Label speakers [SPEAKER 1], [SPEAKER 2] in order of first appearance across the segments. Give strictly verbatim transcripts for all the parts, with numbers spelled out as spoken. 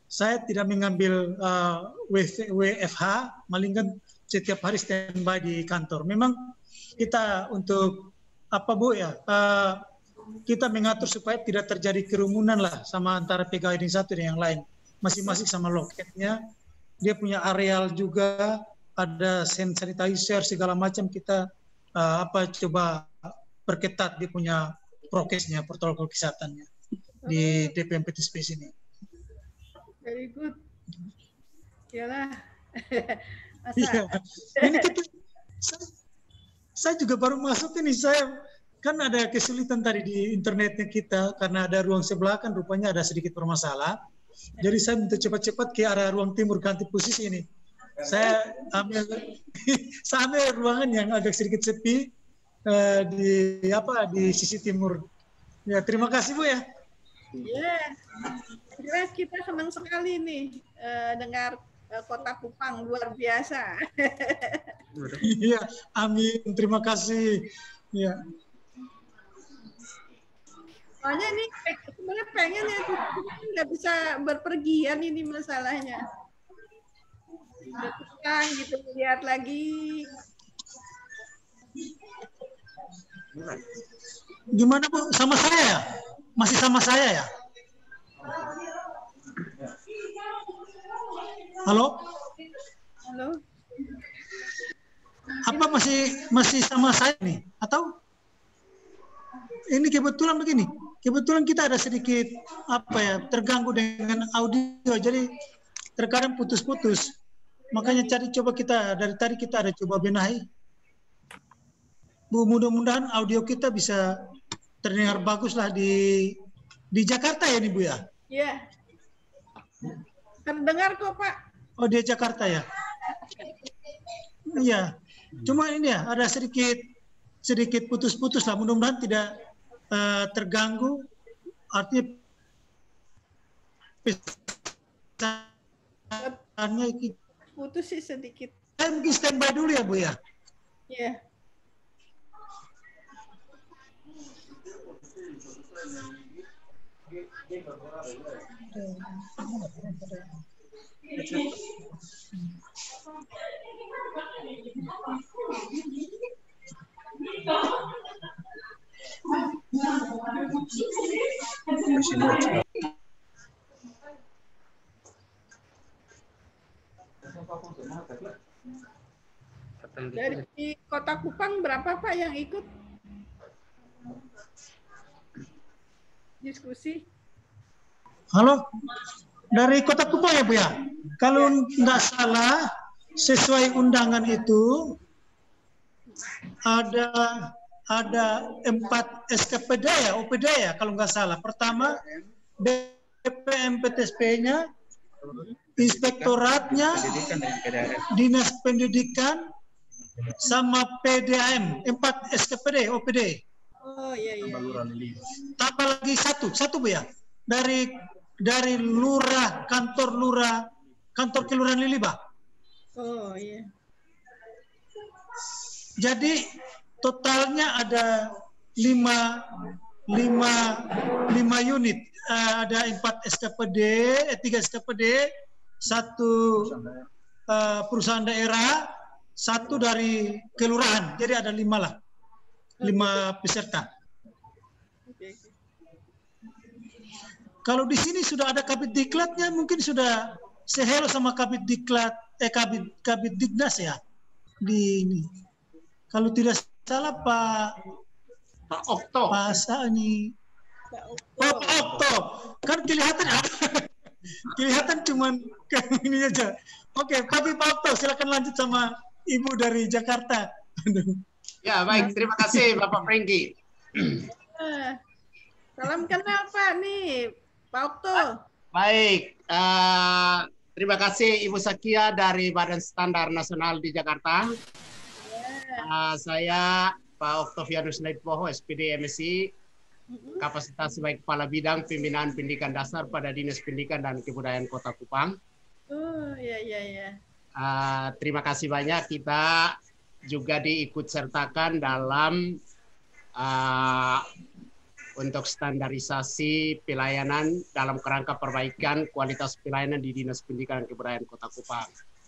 [SPEAKER 1] saya tidak mengambil uh, W F H, melainkan setiap hari standby di kantor. Memang kita untuk apa Bu ya, uh, kita mengatur supaya tidak terjadi kerumunan lah sama antara pegawai yang satu dan yang lain. Masing-masing sama loketnya, dia punya areal juga, ada hand sanitizer segala macam, kita uh, apa coba perketat dia punya prokesnya, protokol kesehatannya di D P M P T S P sini.
[SPEAKER 2] Very good. Yalah.
[SPEAKER 1] Iya. Ini kita, saya, saya juga baru masuk ini, saya kan ada kesulitan tadi di internetnya kita karena ada ruang sebelah kan rupanya ada sedikit bermasalah. Jadi saya minta cepat-cepat ke arah ruang timur ganti posisi ini. Saya ambil saya ambil ruangan yang agak sedikit sepi uh, di apa di sisi timur. Ya, terima kasih Bu ya.
[SPEAKER 2] Iya. Yeah. Kita senang sekali nih uh, dengar uh, Kota Kupang luar biasa.
[SPEAKER 1] Iya, amin. Terima kasih. Ya.
[SPEAKER 2] Soalnya ini sebenarnya pengen ya nggak bisa berpergian ini masalahnya. Datang gitu lihat lagi.
[SPEAKER 1] Gimana Bu? Sama saya ya? Masih sama saya ya? Halo?
[SPEAKER 2] Halo?
[SPEAKER 1] Apa masih masih sama saya nih? Atau ini kebetulan begini? Kebetulan kita ada sedikit apa ya terganggu dengan audio, jadi terkadang putus-putus. Makanya cari coba kita dari tadi kita ada coba benahi. Bu, mudah-mudahan audio kita bisa terdengar bagus lah di di Jakarta ya nih Bu ya?
[SPEAKER 2] Iya. Terdengar kok Pak.
[SPEAKER 1] Oh di Jakarta ya? Iya. Cuma ini ya ada sedikit sedikit putus-putus lah. Mudah-mudahan tidak uh, terganggu. Artinya pesannya
[SPEAKER 2] putus sih sedikit.
[SPEAKER 1] Saya mungkin standby dulu ya Bu ya?
[SPEAKER 2] Iya. Dari Kota Kupang berapa Pak yang ikut diskusi?
[SPEAKER 1] Halo, dari Kota Kupang ya Bu ya? Kalau nggak salah, sesuai undangan itu ada ada empat S K P D ya, O P D ya kalau nggak salah. Pertama D P M P T S P-nya, inspektoratnya, dinas pendidikan, sama P D A M, empat S K P D, O P D.
[SPEAKER 2] Oh iya iya.
[SPEAKER 1] Tambah lagi satu, satu Bu ya, dari dari lurah, kantor lurah, kantor kelurahan Liliba.
[SPEAKER 2] Oh iya.
[SPEAKER 1] Jadi totalnya ada lima, lima, lima unit. Uh, ada empat S K P D, eh, tiga S K P D, satu uh, perusahaan daerah, satu dari kelurahan. Jadi ada lima lah, lima peserta. Kalau di sini sudah ada Kabid Diklatnya, mungkin sudah sehelo sama Kabid Diklat, eh Kabid Kabid Dignas ya di ini. Kalau tidak salah Pak
[SPEAKER 3] Pak Okto.
[SPEAKER 1] Pak Sani. Pak Okto. Oh, Okto. Kan kelihatan kelihatan cuman ini aja. Oke, pagi Pak Okto, silakan lanjut sama Ibu dari Jakarta.
[SPEAKER 3] Ya, baik. Terima kasih Bapak Franky.
[SPEAKER 2] Salam kenal Pak nih, Pak Okto.
[SPEAKER 3] Baik. Uh, terima kasih Ibu Sakia dari Badan Standar Nasional di Jakarta. Uh, saya Pak Oktovianus Naidpoho, S P D M S I, kapasitas sebagai Kepala Bidang Pembinaan Pendidikan Dasar pada Dinas Pendidikan dan Kebudayaan Kota Kupang.
[SPEAKER 2] Oh iya iya iya.
[SPEAKER 3] Uh, terima kasih banyak, kita juga diikut sertakan dalam uh, untuk standarisasi pelayanan dalam kerangka perbaikan kualitas pelayanan di Dinas Pendidikan dan Kebudayaan Kota Kupang.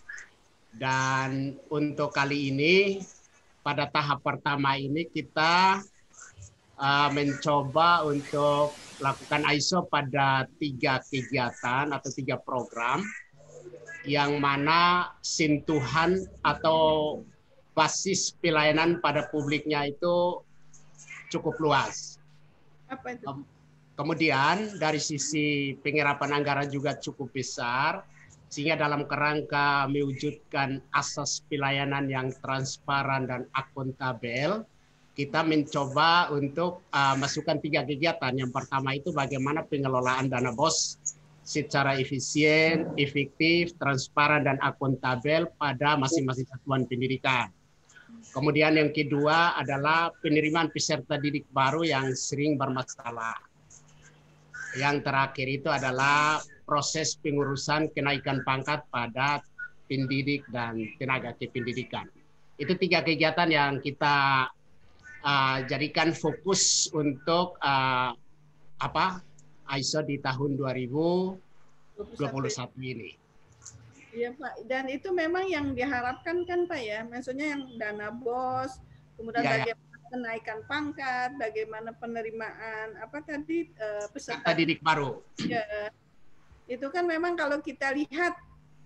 [SPEAKER 3] Dan untuk kali ini, pada tahap pertama ini kita uh, mencoba untuk lakukan I S O pada tiga kegiatan atau tiga program, yang mana sentuhan atau basis pelayanan pada publiknya itu cukup luas.
[SPEAKER 2] Apa itu?
[SPEAKER 3] Kemudian dari sisi penyerapan anggaran juga cukup besar, sehingga dalam kerangka mewujudkan asas pelayanan yang transparan dan akuntabel, kita mencoba untuk uh, masukkan tiga kegiatan. Yang pertama itu bagaimana pengelolaan dana B O S secara efisien, efektif, transparan, dan akuntabel pada masing-masing satuan pendidikan. Kemudian yang kedua adalah penerimaan peserta didik baru yang sering bermasalah. Yang terakhir itu adalah proses pengurusan kenaikan pangkat pada pendidik dan tenaga kependidikan. Itu tiga kegiatan yang kita Uh, jadikan fokus untuk uh, apa I S O di tahun dua ribu dua puluh satu ini.
[SPEAKER 2] Iya Pak, dan itu memang yang diharapkan kan Pak ya, maksudnya yang dana B O S, kemudian ya, bagaimana ya. Kenaikan pangkat, bagaimana penerimaan apa tadi uh, peserta
[SPEAKER 3] didik baru.
[SPEAKER 2] Ya, itu kan memang kalau kita lihat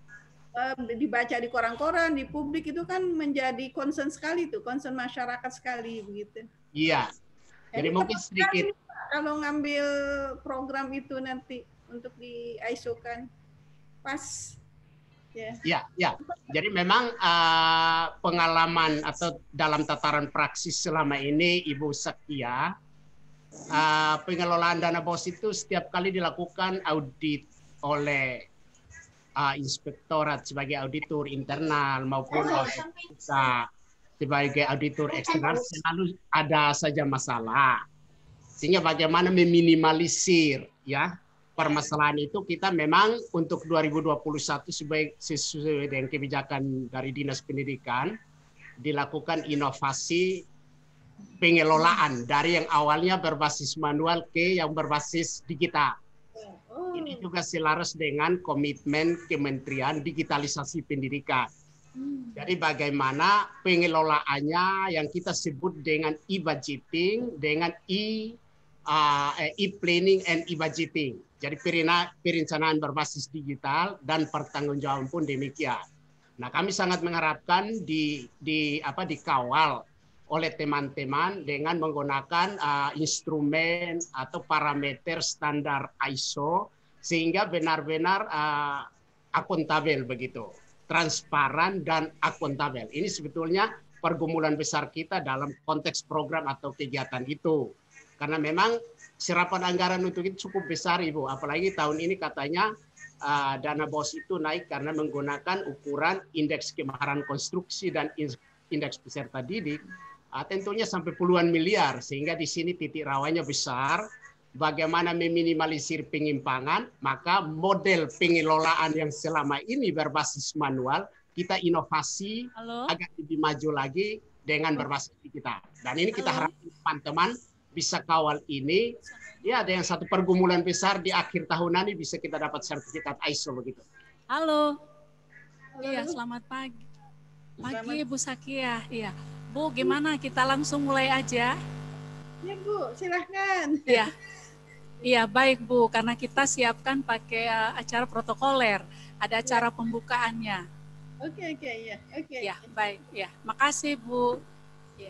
[SPEAKER 2] dibaca di koran-koran, di publik itu kan menjadi concern sekali tuh, concern masyarakat sekali begitu.
[SPEAKER 3] Iya. Jadi, Jadi mungkin sedikit
[SPEAKER 2] kalau ngambil program itu nanti untuk di I S O kan pas ya.
[SPEAKER 3] Iya, ya. Jadi memang uh, pengalaman atau dalam tataran praksis selama ini Ibu Sakia, uh, pengelolaan dana B O S itu setiap kali dilakukan audit oleh Uh, inspektorat sebagai auditor internal maupun oleh kita sebagai auditor eksternal, selalu ada saja masalah. Sehingga bagaimana meminimalisir ya permasalahan itu, kita memang untuk dua ribu dua puluh satu sebagai sesuai dengan kebijakan dari Dinas Pendidikan dilakukan inovasi pengelolaan dari yang awalnya berbasis manual ke yang berbasis digital. Ini juga selaras dengan komitmen Kementerian Digitalisasi Pendidikan. Jadi bagaimana pengelolaannya yang kita sebut dengan e-budgeting, dengan e, uh, e-planning and e-budgeting. Jadi perencanaan berbasis digital dan pertanggungjawaban pun demikian. Nah, kami sangat mengharapkan di, di apa dikawal oleh teman-teman dengan menggunakan uh, instrumen atau parameter standar I S O, sehingga benar-benar uh, akuntabel begitu, transparan dan akuntabel. Ini sebetulnya pergumulan besar kita dalam konteks program atau kegiatan itu. Karena memang serapan anggaran untuk itu cukup besar Ibu, apalagi tahun ini katanya uh, dana B O S itu naik karena menggunakan ukuran indeks kemaharan konstruksi dan indeks peserta didik, uh, tentunya sampai puluhan miliar, sehingga di sini titik rawanya besar. Bagaimana meminimalisir penyimpangan, maka model pengelolaan yang selama ini berbasis manual, kita inovasi Halo? Agar lebih maju lagi dengan berbasis digital. Dan ini kita harapkan teman-teman bisa kawal ini, ya ada yang satu pergumulan besar di akhir tahun ini bisa kita dapat sertifikat I S O begitu.
[SPEAKER 4] Halo, iya selamat pagi. Pagi Ibu Sakia, iya. Bu, gimana kita langsung mulai aja?
[SPEAKER 2] Ya Bu, silahkan.
[SPEAKER 4] Iya. Iya baik Bu, karena kita siapkan pakai uh, acara protokoler, ada acara pembukaannya.
[SPEAKER 2] Oke oke ya, oke.
[SPEAKER 4] Ya baik, ya makasih Bu. Ya.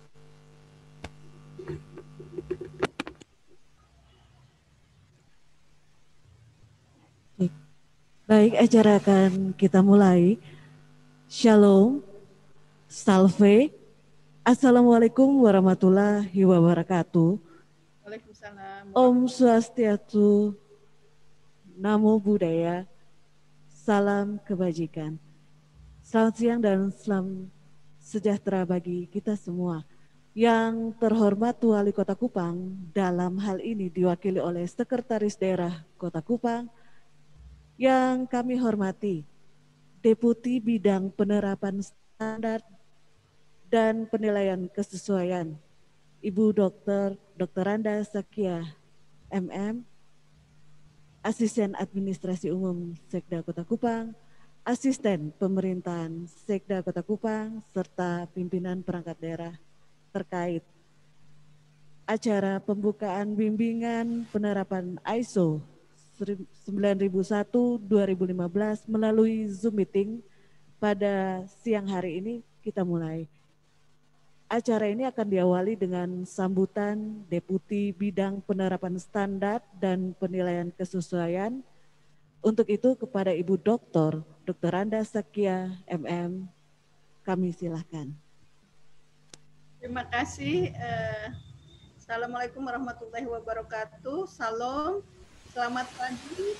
[SPEAKER 5] Baik, acara akan kita mulai. Shalom, salve, assalamualaikum warahmatullahi wabarakatuh.
[SPEAKER 2] Waalaikumsalam.
[SPEAKER 5] Om Swastiastu, Namo Buddhaya, salam kebajikan. Selamat siang dan salam sejahtera bagi kita semua. Yang terhormat Wali Kota Kupang, dalam hal ini diwakili oleh Sekretaris Daerah Kota Kupang, yang kami hormati Deputi Bidang Penerapan Standar dan Penilaian Kesesuaian Ibu Dokter Dokter Randa Sakia M M, Asisten Administrasi Umum Sekda Kota Kupang, Asisten Pemerintahan Sekda Kota Kupang, serta pimpinan perangkat daerah terkait acara pembukaan bimbingan penerapan I S O sembilan ribu satu dua ribu lima belas melalui Zoom meeting pada siang hari ini. Kita mulai. Acara ini akan diawali dengan sambutan Deputi Bidang Penerapan Standar dan Penilaian Kesesuaian. Untuk itu kepada Ibu Doktor Dokter Randa Sakia M M, kami silakan.
[SPEAKER 2] Terima kasih. Assalamualaikum warahmatullahi wabarakatuh. Salam, selamat pagi.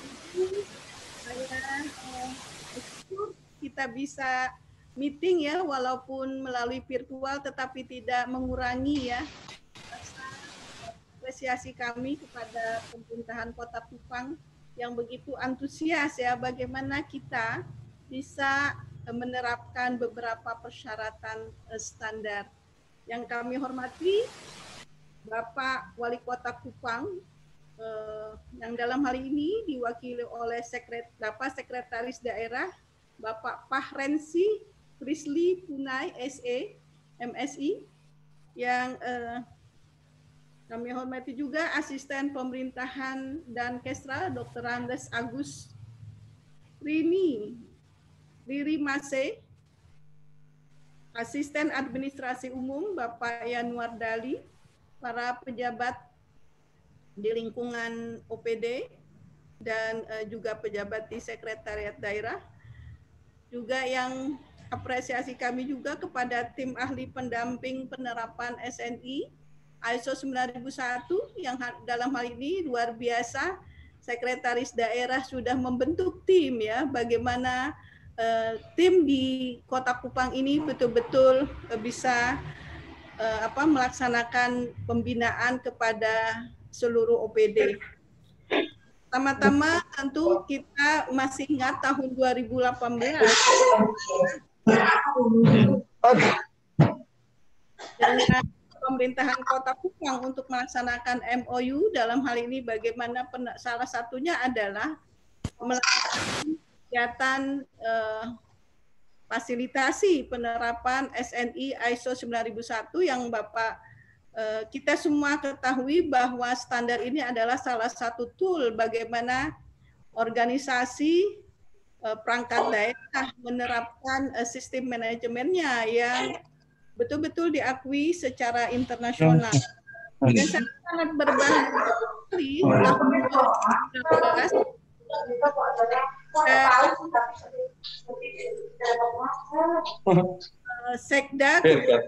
[SPEAKER 2] Saya kita bisa meeting ya, walaupun melalui virtual, tetapi tidak mengurangi ya rasa apresiasi kami kepada pemerintahan Kota Kupang yang begitu antusias ya, bagaimana kita bisa menerapkan beberapa persyaratan standar. Yang kami hormati Bapak Wali Kota Kupang, eh, yang dalam hal ini diwakili oleh sekret, Bapak Sekretaris Daerah Bapak Pahrensi Prisli Punai S E M Si, yang eh, kami hormati juga Asisten Pemerintahan dan Kesra Dokter Andes Agus Rini Riri Mase, Asisten Administrasi Umum Bapak Yanuar Dali, para pejabat di lingkungan O P D dan eh, juga pejabat di Sekretariat Daerah, juga yang apresiasi kami juga kepada tim ahli pendamping penerapan S N I I S O sembilan ribu satu yang dalam hal ini luar biasa, Sekretaris Daerah sudah membentuk tim ya, bagaimana uh, tim di Kota Kupang ini betul-betul uh, bisa uh, apa melaksanakan pembinaan kepada seluruh O P D. Pertama-tama tentu kita masih ingat tahun dua ribu delapan belas dengan pemerintahan Kota Kupang untuk melaksanakan M O U, dalam hal ini bagaimana salah satunya adalah melakukan kegiatan eh, fasilitasi penerapan S N I I S O sembilan ribu satu yang Bapak eh, kita semua ketahui bahwa standar ini adalah salah satu tool bagaimana organisasi perangkat daerah menerapkan uh, sistem manajemennya yang betul-betul diakui secara internasional. Dan saya sangat berbahagia sekali tahun dua ribu sembilan belas uh, Sekda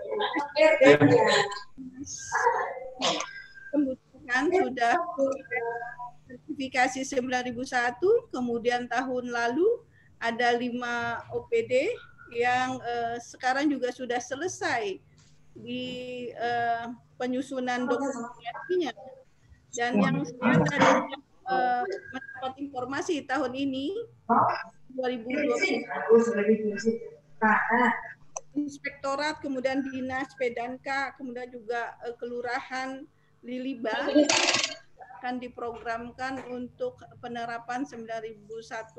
[SPEAKER 2] kemudian sudah sertifikasi sembilan ribu satu, kemudian tahun lalu ada lima O P D yang eh, sekarang juga sudah selesai di eh, penyusunan dokumentasinya. Dan yang saya tadi eh, mendapat informasi tahun ini dua ribu dua puluh Inspektorat, kemudian Dinas Pedanka, kemudian juga eh, Kelurahan Liliba akan diprogramkan untuk penerapan sembilan ribu satu.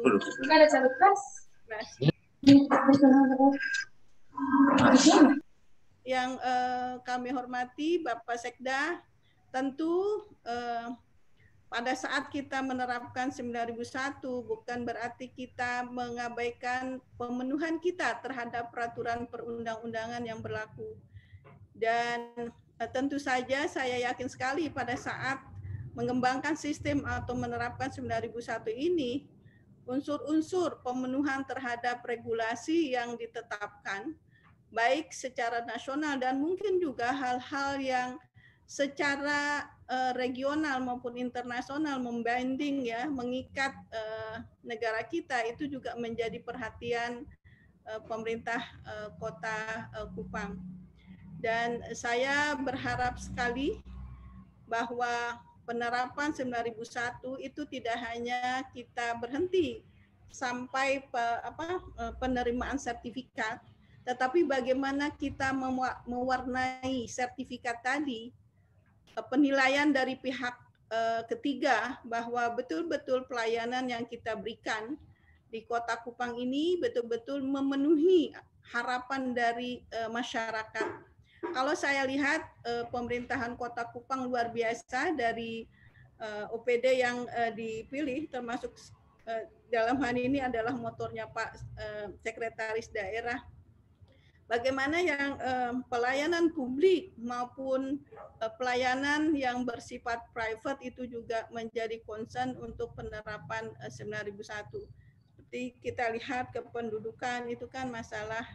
[SPEAKER 2] Yang eh, kami hormati Bapak Sekda, tentu eh, pada saat kita menerapkan sembilan ribu satu bukan berarti kita mengabaikan pemenuhan kita terhadap peraturan perundang-undangan yang berlaku. Dan eh, tentu saja saya yakin sekali pada saat mengembangkan sistem atau menerapkan sembilan ribu satu ini, unsur-unsur pemenuhan terhadap regulasi yang ditetapkan, baik secara nasional dan mungkin juga hal-hal yang secara uh, regional maupun internasional membinding ya, mengikat uh, negara kita, itu juga menjadi perhatian uh, pemerintah uh, Kota uh, Kupang. Dan saya berharap sekali bahwa penerapan sembilan ribu satu itu tidak hanya kita berhenti sampai pe, apa, penerimaan sertifikat, tetapi bagaimana kita mewarnai sertifikat tadi, penilaian dari pihak ketiga bahwa betul-betul pelayanan yang kita berikan di Kota Kupang ini betul-betul memenuhi harapan dari masyarakat. Kalau saya lihat pemerintahan Kota Kupang luar biasa dari O P D yang dipilih, termasuk dalam hal ini adalah motornya Pak Sekretaris Daerah. Bagaimana yang eh, pelayanan publik maupun eh, pelayanan yang bersifat private itu juga menjadi concern untuk penerapan eh, sembilan ribu satu. Seperti kita lihat kependudukan itu kan masalah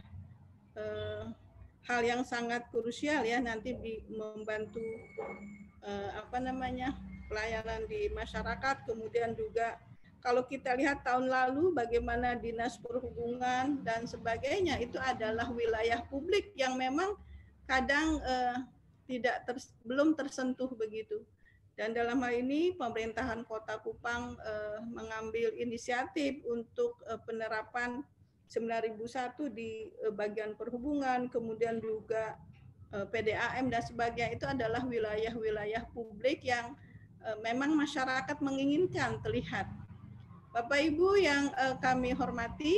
[SPEAKER 2] eh, hal yang sangat krusial ya, nanti di, membantu eh, apa namanya pelayanan di masyarakat. Kemudian juga kalau kita lihat tahun lalu bagaimana Dinas Perhubungan dan sebagainya itu adalah wilayah publik yang memang kadang eh, tidak ter, belum tersentuh begitu. Dan dalam hal ini pemerintahan Kota Kupang eh, mengambil inisiatif untuk eh, penerapan sembilan ribu satu di eh, bagian perhubungan, kemudian juga eh, P D A M dan sebagainya. Itu adalah wilayah-wilayah publik yang eh, memang masyarakat menginginkan terlihat. Bapak Ibu yang uh, kami hormati,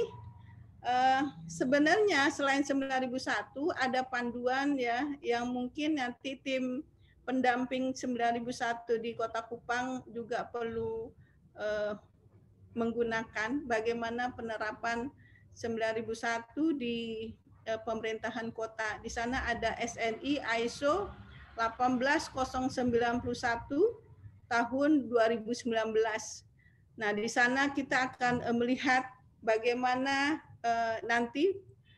[SPEAKER 2] uh, sebenarnya selain sembilan ribu satu ada panduan ya yang mungkin nanti tim pendamping sembilan ribu satu di Kota Kupang juga perlu uh, menggunakan bagaimana penerapan sembilan ribu satu di uh, pemerintahan kota. Di sana ada S N I I S O delapan belas nol sembilan satu tahun dua ribu sembilan belas. Nah, di sana kita akan uh, melihat bagaimana uh, nanti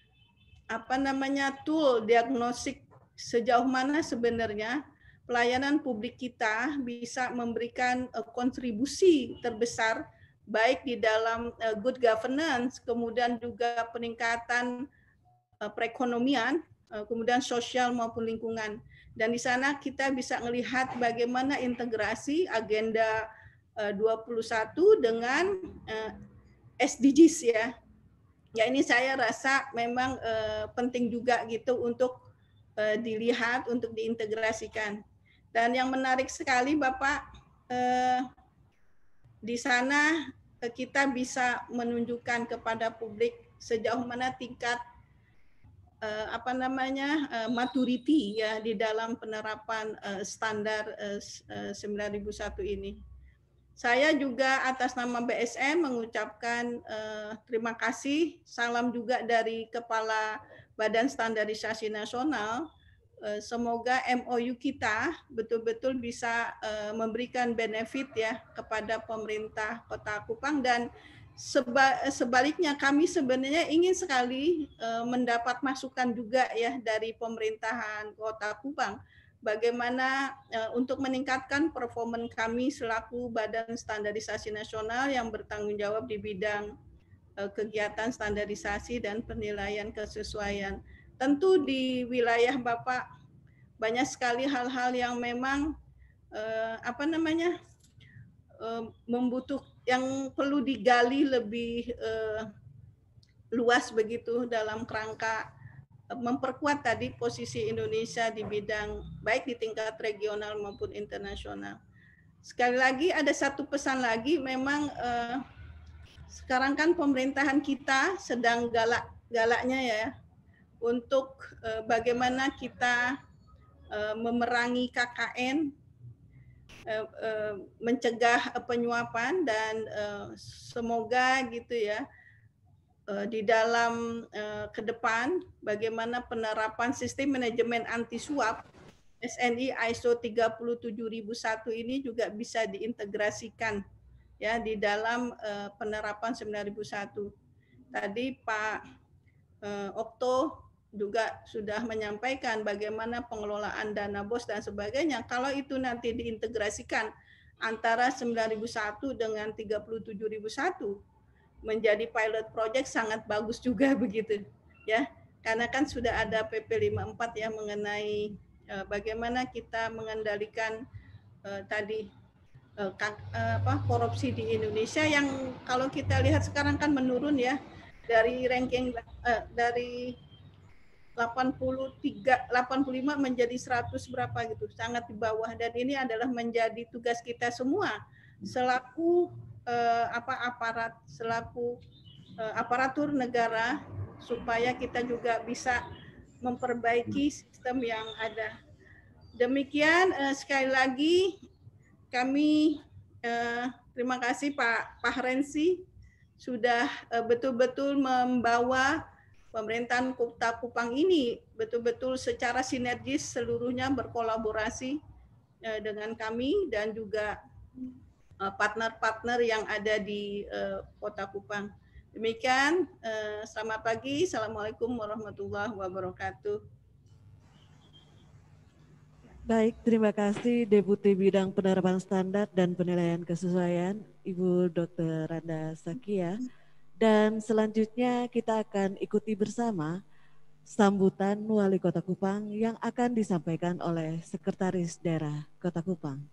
[SPEAKER 2] apa namanya tool diagnostik sejauh mana sebenarnya pelayanan publik kita bisa memberikan uh, kontribusi terbesar baik di dalam uh, good governance, kemudian juga peningkatan uh, perekonomian, uh, kemudian sosial maupun lingkungan. Dan di sana kita bisa melihat bagaimana integrasi agenda dua puluh satu dengan uh, S D Gs ya. Ya ini saya rasa memang uh, penting juga gitu untuk uh, dilihat, untuk diintegrasikan. Dan yang menarik sekali Bapak, uh, di sana uh, kita bisa menunjukkan kepada publik sejauh mana tingkat uh, apa namanya uh, maturity ya di dalam penerapan uh, standar uh, sembilan ribu satu ini. Saya juga atas nama B S M mengucapkan uh, terima kasih, salam juga dari Kepala Badan Standarisasi Nasional. Uh, semoga M O U kita betul-betul bisa uh, memberikan benefit ya kepada pemerintah Kota Kupang, dan seba sebaliknya kami sebenarnya ingin sekali uh, mendapat masukan juga ya dari pemerintahan Kota Kupang. Bagaimana uh, untuk meningkatkan performa kami selaku Badan Standarisasi Nasional yang bertanggung jawab di bidang uh, kegiatan standarisasi dan penilaian kesesuaian. Tentu di wilayah Bapak banyak sekali hal-hal yang memang uh, apa namanya uh, membutuh yang perlu digali lebih uh, luas begitu dalam kerangka memperkuat tadi posisi Indonesia di bidang baik di tingkat regional maupun internasional. Sekali lagi ada satu pesan lagi, memang eh, sekarang kan pemerintahan kita sedang galak-galaknya ya untuk eh, bagaimana kita eh, memerangi K K N, eh, eh, mencegah penyuapan, dan eh, semoga gitu ya di dalam uh, ke depan bagaimana penerapan sistem manajemen anti suap S N I I S O tiga puluh tujuh ribu satu ini juga bisa diintegrasikan ya di dalam uh, penerapan sembilan ribu satu. Tadi Pak uh, Okto juga sudah menyampaikan bagaimana pengelolaan dana bos dan sebagainya. Kalau itu nanti diintegrasikan antara sembilan ribu satu dengan tiga puluh tujuh ribu satu menjadi pilot project sangat bagus juga begitu ya, karena kan sudah ada P P lima puluh empat ya mengenai uh, bagaimana kita mengendalikan uh, tadi uh, uh, apa korupsi di Indonesia yang kalau kita lihat sekarang kan menurun ya dari ranking uh, dari delapan puluh tiga, delapan puluh lima menjadi seratus berapa gitu, sangat di bawah. Dan ini adalah menjadi tugas kita semua selaku eh, apa aparat, selaku eh, aparatur negara, supaya kita juga bisa memperbaiki sistem yang ada. Demikian eh, sekali lagi kami eh, terima kasih Pak Pahrensi sudah eh, betul-betul membawa pemerintahan Kota Kupang ini betul-betul secara sinergis seluruhnya berkolaborasi eh, dengan kami dan juga eh, partner-partner yang ada di eh, Kota Kupang. Demikian, eh, selamat pagi. Assalamualaikum warahmatullahi wabarakatuh.
[SPEAKER 5] Baik, terima kasih Deputi Bidang Penerapan Standar dan Penilaian Kesesuaian, Ibu Dokter Randa Sakia. Dan selanjutnya kita akan ikuti bersama sambutan Wali Kota Kupang yang akan disampaikan oleh Sekretaris Daerah Kota Kupang.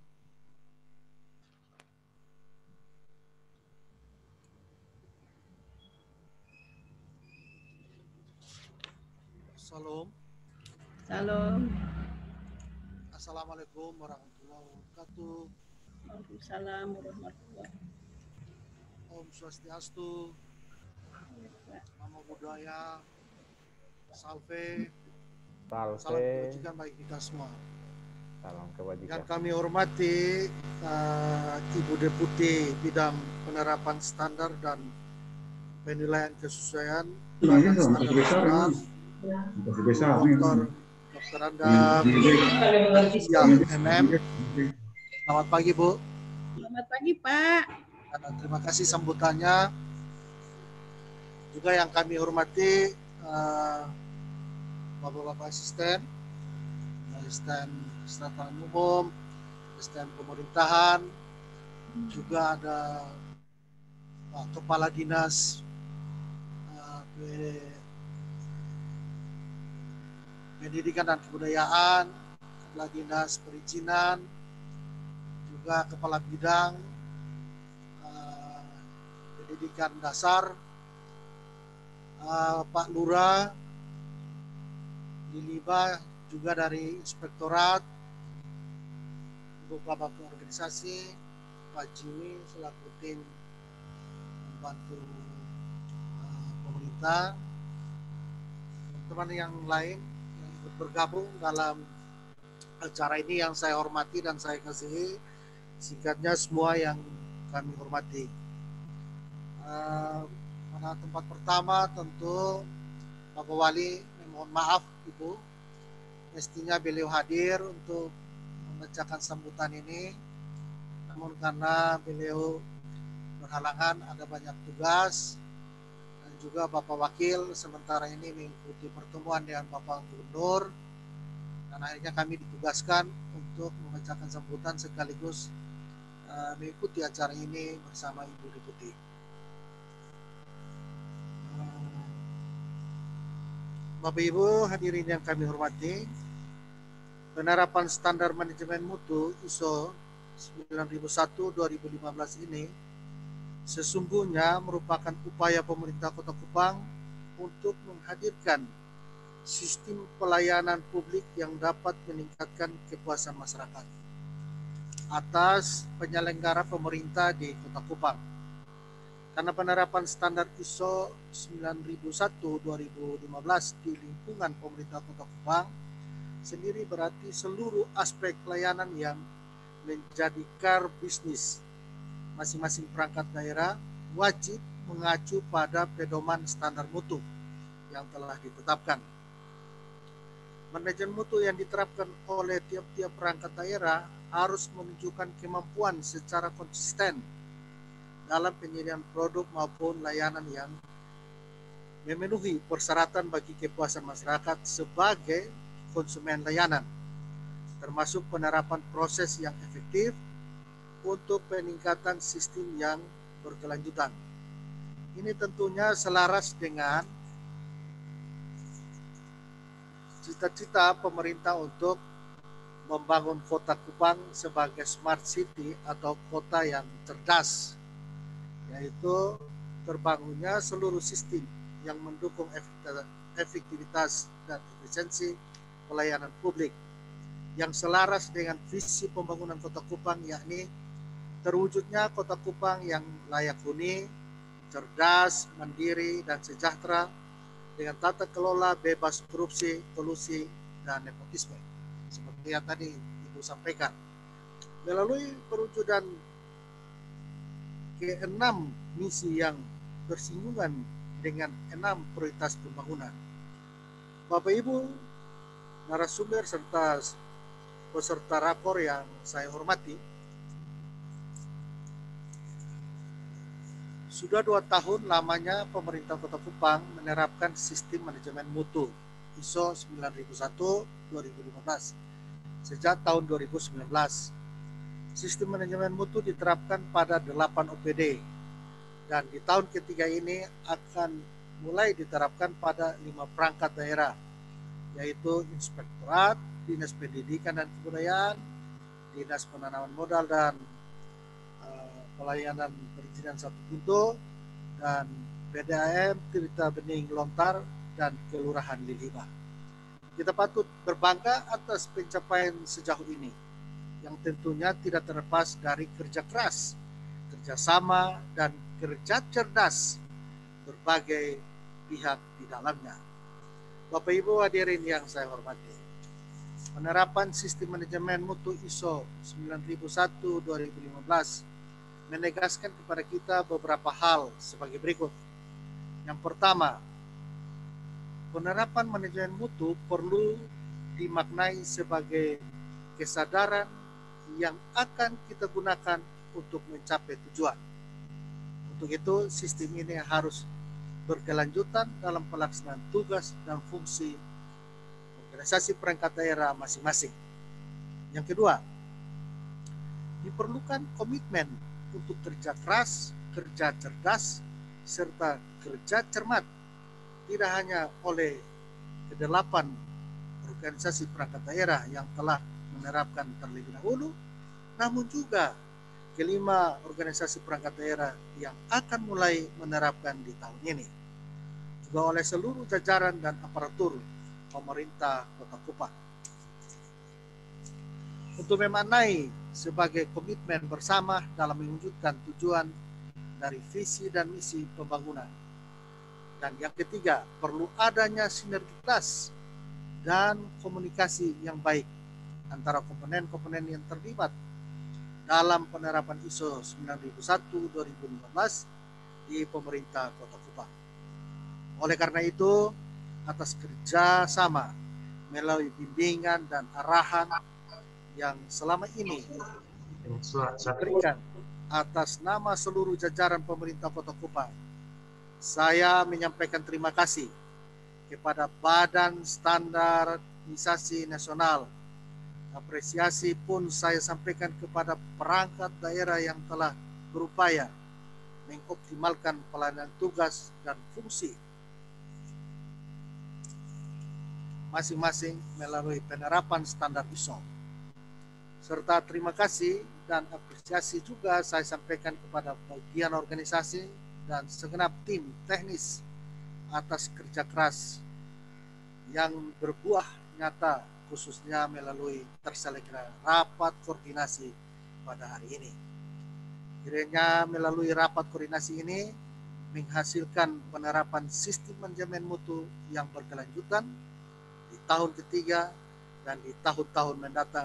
[SPEAKER 6] Salam.
[SPEAKER 2] Salam.
[SPEAKER 6] Assalamualaikum warahmatullahi wabarakatuh.
[SPEAKER 2] Waalaikumsalam warahmatullahi wabarakatuh.
[SPEAKER 6] Om Swastiastu. Namo Buddhaya. Salve.
[SPEAKER 7] Salve.
[SPEAKER 6] Salam kebajikan bagi kita semua.
[SPEAKER 7] Salam kebajikan.
[SPEAKER 6] Yang kami hormati uh, Ibu Deputi Bidang Penerapan Standar dan Penilaian Kesesuaian Badan Standar Nasional, Doktor Dokter Randa ya, M M. Selamat pagi Bu.
[SPEAKER 2] Selamat pagi Pak.
[SPEAKER 6] Dan terima kasih sambutannya. Juga yang kami hormati uh, Bapak-Bapak Asisten, Asisten Kesehatan Umum, Asisten Pemerintahan, juga ada Pak Kepala Dinas uh, Pendidikan dan Kebudayaan, Kepala Dinas Perizinan, juga Kepala Bidang uh, Pendidikan Dasar, uh, Pak Lurah, Liliba, juga dari Inspektorat, Ibu Kabak Organisasi, Pak Jimmy selaku tim membantu uh, pemerintah, teman-teman yang lain bergabung dalam acara ini yang saya hormati dan saya kasihi, singkatnya semua yang kami hormati. Uh, pada tempat pertama tentu Bapak Wali mohon maaf Ibu, mestinya beliau hadir untuk membacakan sambutan ini, namun karena beliau berhalangan ada banyak tugas, dan juga Bapak Wakil sementara ini mengikuti pertemuan dengan Bapak Gubernur, dan akhirnya kami ditugaskan untuk membacakan sambutan sekaligus uh, mengikuti acara ini bersama Ibu Deputi. Uh, Bapak Ibu hadirin yang kami hormati, penerapan standar manajemen mutu I S O sembilan ribu satu dua ribu lima belas ini sesungguhnya merupakan upaya pemerintah Kota Kupang untuk menghadirkan sistem pelayanan publik yang dapat meningkatkan kepuasan masyarakat atas penyelenggara pemerintah di Kota Kupang. Karena penerapan standar I S O sembilan ribu satu dua ribu lima belas di lingkungan pemerintah Kota Kupang sendiri berarti seluruh aspek pelayanan yang menjadi core bisnis masing-masing perangkat daerah wajib mengacu pada pedoman standar mutu yang telah ditetapkan. Manajemen mutu yang diterapkan oleh tiap-tiap perangkat daerah harus menunjukkan kemampuan secara konsisten dalam penyediaan produk maupun layanan yang memenuhi persyaratan bagi kepuasan masyarakat sebagai konsumen layanan, termasuk penerapan proses yang efektif untuk peningkatan sistem yang berkelanjutan. Ini tentunya selaras dengan cita-cita pemerintah untuk membangun Kota Kupang sebagai smart city atau kota yang cerdas, yaitu terbangunnya seluruh sistem yang mendukung efektivitas dan efisiensi pelayanan publik yang selaras dengan visi pembangunan Kota Kupang, yakni terwujudnya Kota Kupang yang layak huni, cerdas, mandiri, dan sejahtera dengan tata kelola bebas korupsi, kolusi, dan nepotisme. Seperti yang tadi Ibu sampaikan. Melalui perwujudan keenam misi yang bersinggungan dengan enam prioritas pembangunan. Bapak Ibu, narasumber serta peserta rakor yang saya hormati, sudah dua tahun lamanya pemerintah Kota Kupang menerapkan sistem manajemen mutu I S O sembilan ribu satu dua ribu lima belas sejak tahun dua ribu sembilan belas. Sistem manajemen mutu diterapkan pada delapan O P D dan di tahun ketiga ini akan mulai diterapkan pada lima perangkat daerah, yaitu Inspektorat, Dinas Pendidikan dan Kebudayaan, Dinas Penanaman Modal dan uh, Pelayanan Perizinan Satu Pintu, dan B D A M Tirta Bening Lontar dan Kelurahan Liliba. Kita patut berbangga atas pencapaian sejauh ini, yang tentunya tidak terlepas dari kerja keras, kerjasama, dan kerja cerdas berbagai pihak di dalamnya. Bapak Ibu hadirin yang saya hormati, penerapan sistem manajemen mutu I S O sembilan ribu satu dua ribu lima belas menegaskan kepada kita beberapa hal sebagai berikut. Yang pertama, penerapan manajemen mutu perlu dimaknai sebagai kesadaran yang akan kita gunakan untuk mencapai tujuan. Untuk itu, sistem ini harus berkelanjutan dalam pelaksanaan tugas dan fungsi organisasi perangkat daerah masing-masing. Yang kedua, diperlukan komitmen untuk kerja keras, kerja cerdas, serta kerja cermat, tidak hanya oleh kedelapan organisasi perangkat daerah yang telah menerapkan terlebih dahulu, namun juga kelima organisasi perangkat daerah yang akan mulai menerapkan di tahun ini, juga oleh seluruh jajaran dan aparatur pemerintah Kota Kupang. Untuk memaknai sebagai komitmen bersama dalam mewujudkan tujuan dari visi dan misi pembangunan. Dan yang ketiga, perlu adanya sinergitas dan komunikasi yang baik antara komponen-komponen yang terlibat dalam penerapan I S O sembilan ribu satu dua ribu lima belas di pemerintah Kota Kupang. Oleh karena itu, atas kerjasama melalui bimbingan dan arahan yang selama ini diberikan atas nama seluruh jajaran pemerintah Kota Kupang, saya menyampaikan terima kasih kepada Badan Standarisasi Nasional. Apresiasi pun saya sampaikan kepada perangkat daerah yang telah berupaya mengoptimalkan pelayanan tugas dan fungsi masing-masing melalui penerapan standar I S O. Serta terima kasih dan apresiasi juga saya sampaikan kepada bagian organisasi dan segenap tim teknis atas kerja keras yang berbuah nyata, khususnya melalui terselenggara rapat koordinasi pada hari ini. Kiranya melalui rapat koordinasi ini menghasilkan penerapan sistem manajemen mutu yang berkelanjutan di tahun ketiga dan di tahun-tahun mendatang.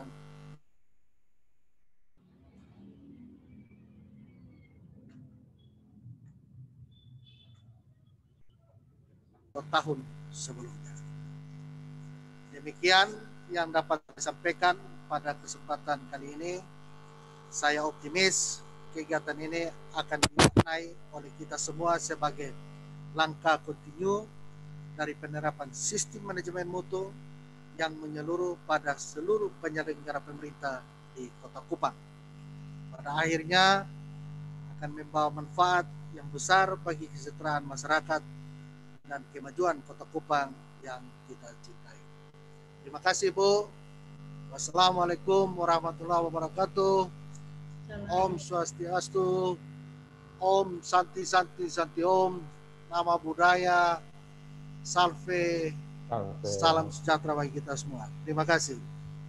[SPEAKER 6] Tahun sebelumnya. Demikian yang dapat disampaikan pada kesempatan kali ini. Saya optimis kegiatan ini akan dimaknai oleh kita semua sebagai langkah kontinu dari penerapan sistem manajemen mutu yang menyeluruh pada seluruh penyelenggara pemerintah di Kota Kupang. Pada akhirnya akan membawa manfaat yang besar bagi kesejahteraan masyarakat dan kemajuan Kota Kupang yang kita cintai. Terima kasih, Bu. Wassalamualaikum warahmatullahi wabarakatuh. Om Swastiastu. Om Santi Santi Santi Om. Nama budaya. Salve,
[SPEAKER 7] Salve.
[SPEAKER 6] salam sejahtera bagi kita semua. Terima kasih.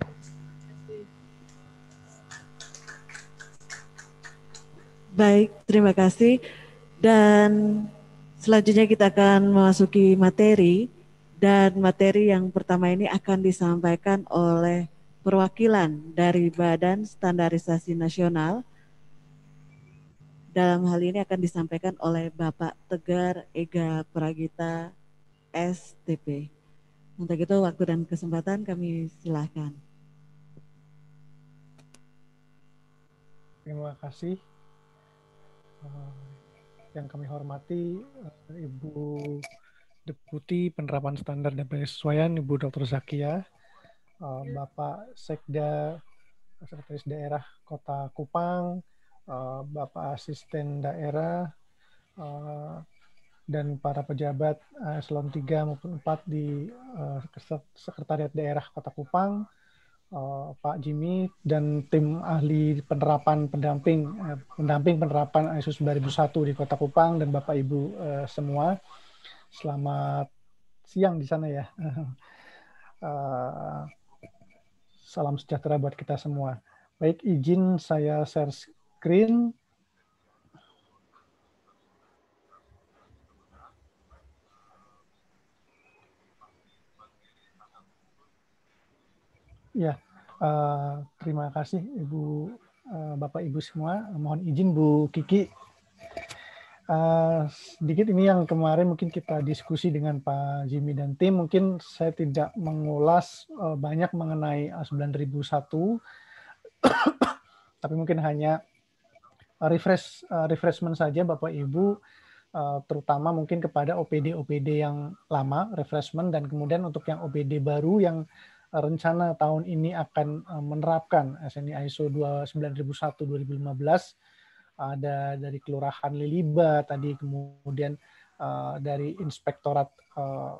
[SPEAKER 5] Baik, terima kasih. Dan selanjutnya kita akan memasuki materi. Dan materi yang pertama ini akan disampaikan oleh perwakilan dari Badan Standarisasi Nasional. Dalam hal ini akan disampaikan oleh Bapak Tegar Ega Pragita, S T P. Untuk itu waktu dan kesempatan kami silakan.
[SPEAKER 8] Terima kasih. Yang kami hormati Ibu Deputi Penerapan Standar dan Penyesuaian, Ibu Doktor Zakia, Bapak Sekda Sekretaris Daerah Kota Kupang, Bapak Asisten Daerah, dan para pejabat eselon tiga maupun empat di Sekretariat Daerah Kota Kupang, Pak Jimmy, dan tim ahli penerapan pendamping pendamping penerapan I S O sembilan ribu satu di Kota Kupang, dan Bapak Ibu semua. Selamat siang di sana ya. Salam sejahtera buat kita semua. Baik, izin saya share screen. Ya, uh, terima kasih Ibu, uh, Bapak Ibu semua. Mohon izin Bu Kiki. Uh, sedikit ini yang kemarin mungkin kita diskusi dengan Pak Jimmy dan tim. Mungkin saya tidak mengulas uh, banyak mengenai sembilan ribu satu, tapi mungkin hanya refresh uh, refreshment saja Bapak Ibu, uh, terutama mungkin kepada O P D-O P D yang lama, refreshment, dan kemudian untuk yang O P D baru yang rencana tahun ini akan menerapkan S N I I S O sembilan ribu satu dua ribu lima belas, ada dari Kelurahan Liliba tadi, kemudian uh, dari Inspektorat uh,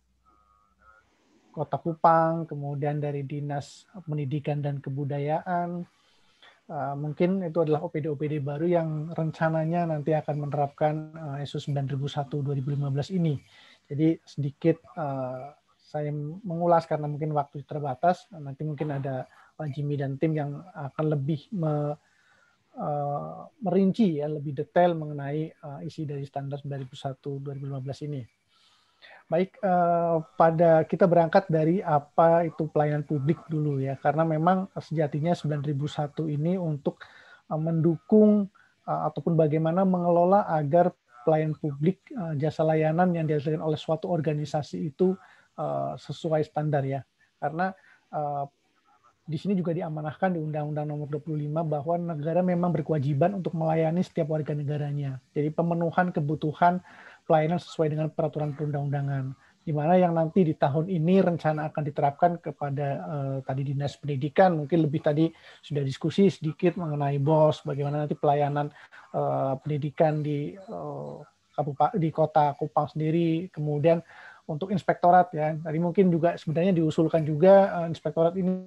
[SPEAKER 8] Kota Kupang, kemudian dari Dinas Pendidikan dan Kebudayaan. Uh, mungkin itu adalah O P D-O P D baru yang rencananya nanti akan menerapkan uh, I S O sembilan ribu satu dua ribu lima belas ini. Jadi sedikit uh, saya mengulas karena mungkin waktu terbatas, nanti mungkin ada Pak Jimmy dan tim yang akan lebih me, uh, merinci ya, lebih detail mengenai uh, isi dari standar sembilan ribu satu dua ribu lima belas ini. Baik, uh, pada kita berangkat dari apa itu pelayanan publik dulu ya, karena memang sejatinya sembilan ribu satu ini untuk uh, mendukung uh, ataupun bagaimana mengelola agar pelayanan publik, uh, jasa layanan yang dihasilkan oleh suatu organisasi itu sesuai standar ya, karena uh, di sini juga diamanahkan di Undang-Undang Nomor dua puluh lima bahwa negara memang berkewajiban untuk melayani setiap warga negaranya. Jadi pemenuhan kebutuhan pelayanan sesuai dengan peraturan perundang-undangan, di mana yang nanti di tahun ini rencana akan diterapkan kepada uh, tadi Dinas Pendidikan, mungkin lebih tadi sudah diskusi sedikit mengenai B O S, bagaimana nanti pelayanan uh, pendidikan di uh, Kabupaten, di Kota Kupang sendiri, kemudian untuk inspektorat ya, tadi mungkin juga sebenarnya diusulkan juga uh, inspektorat ini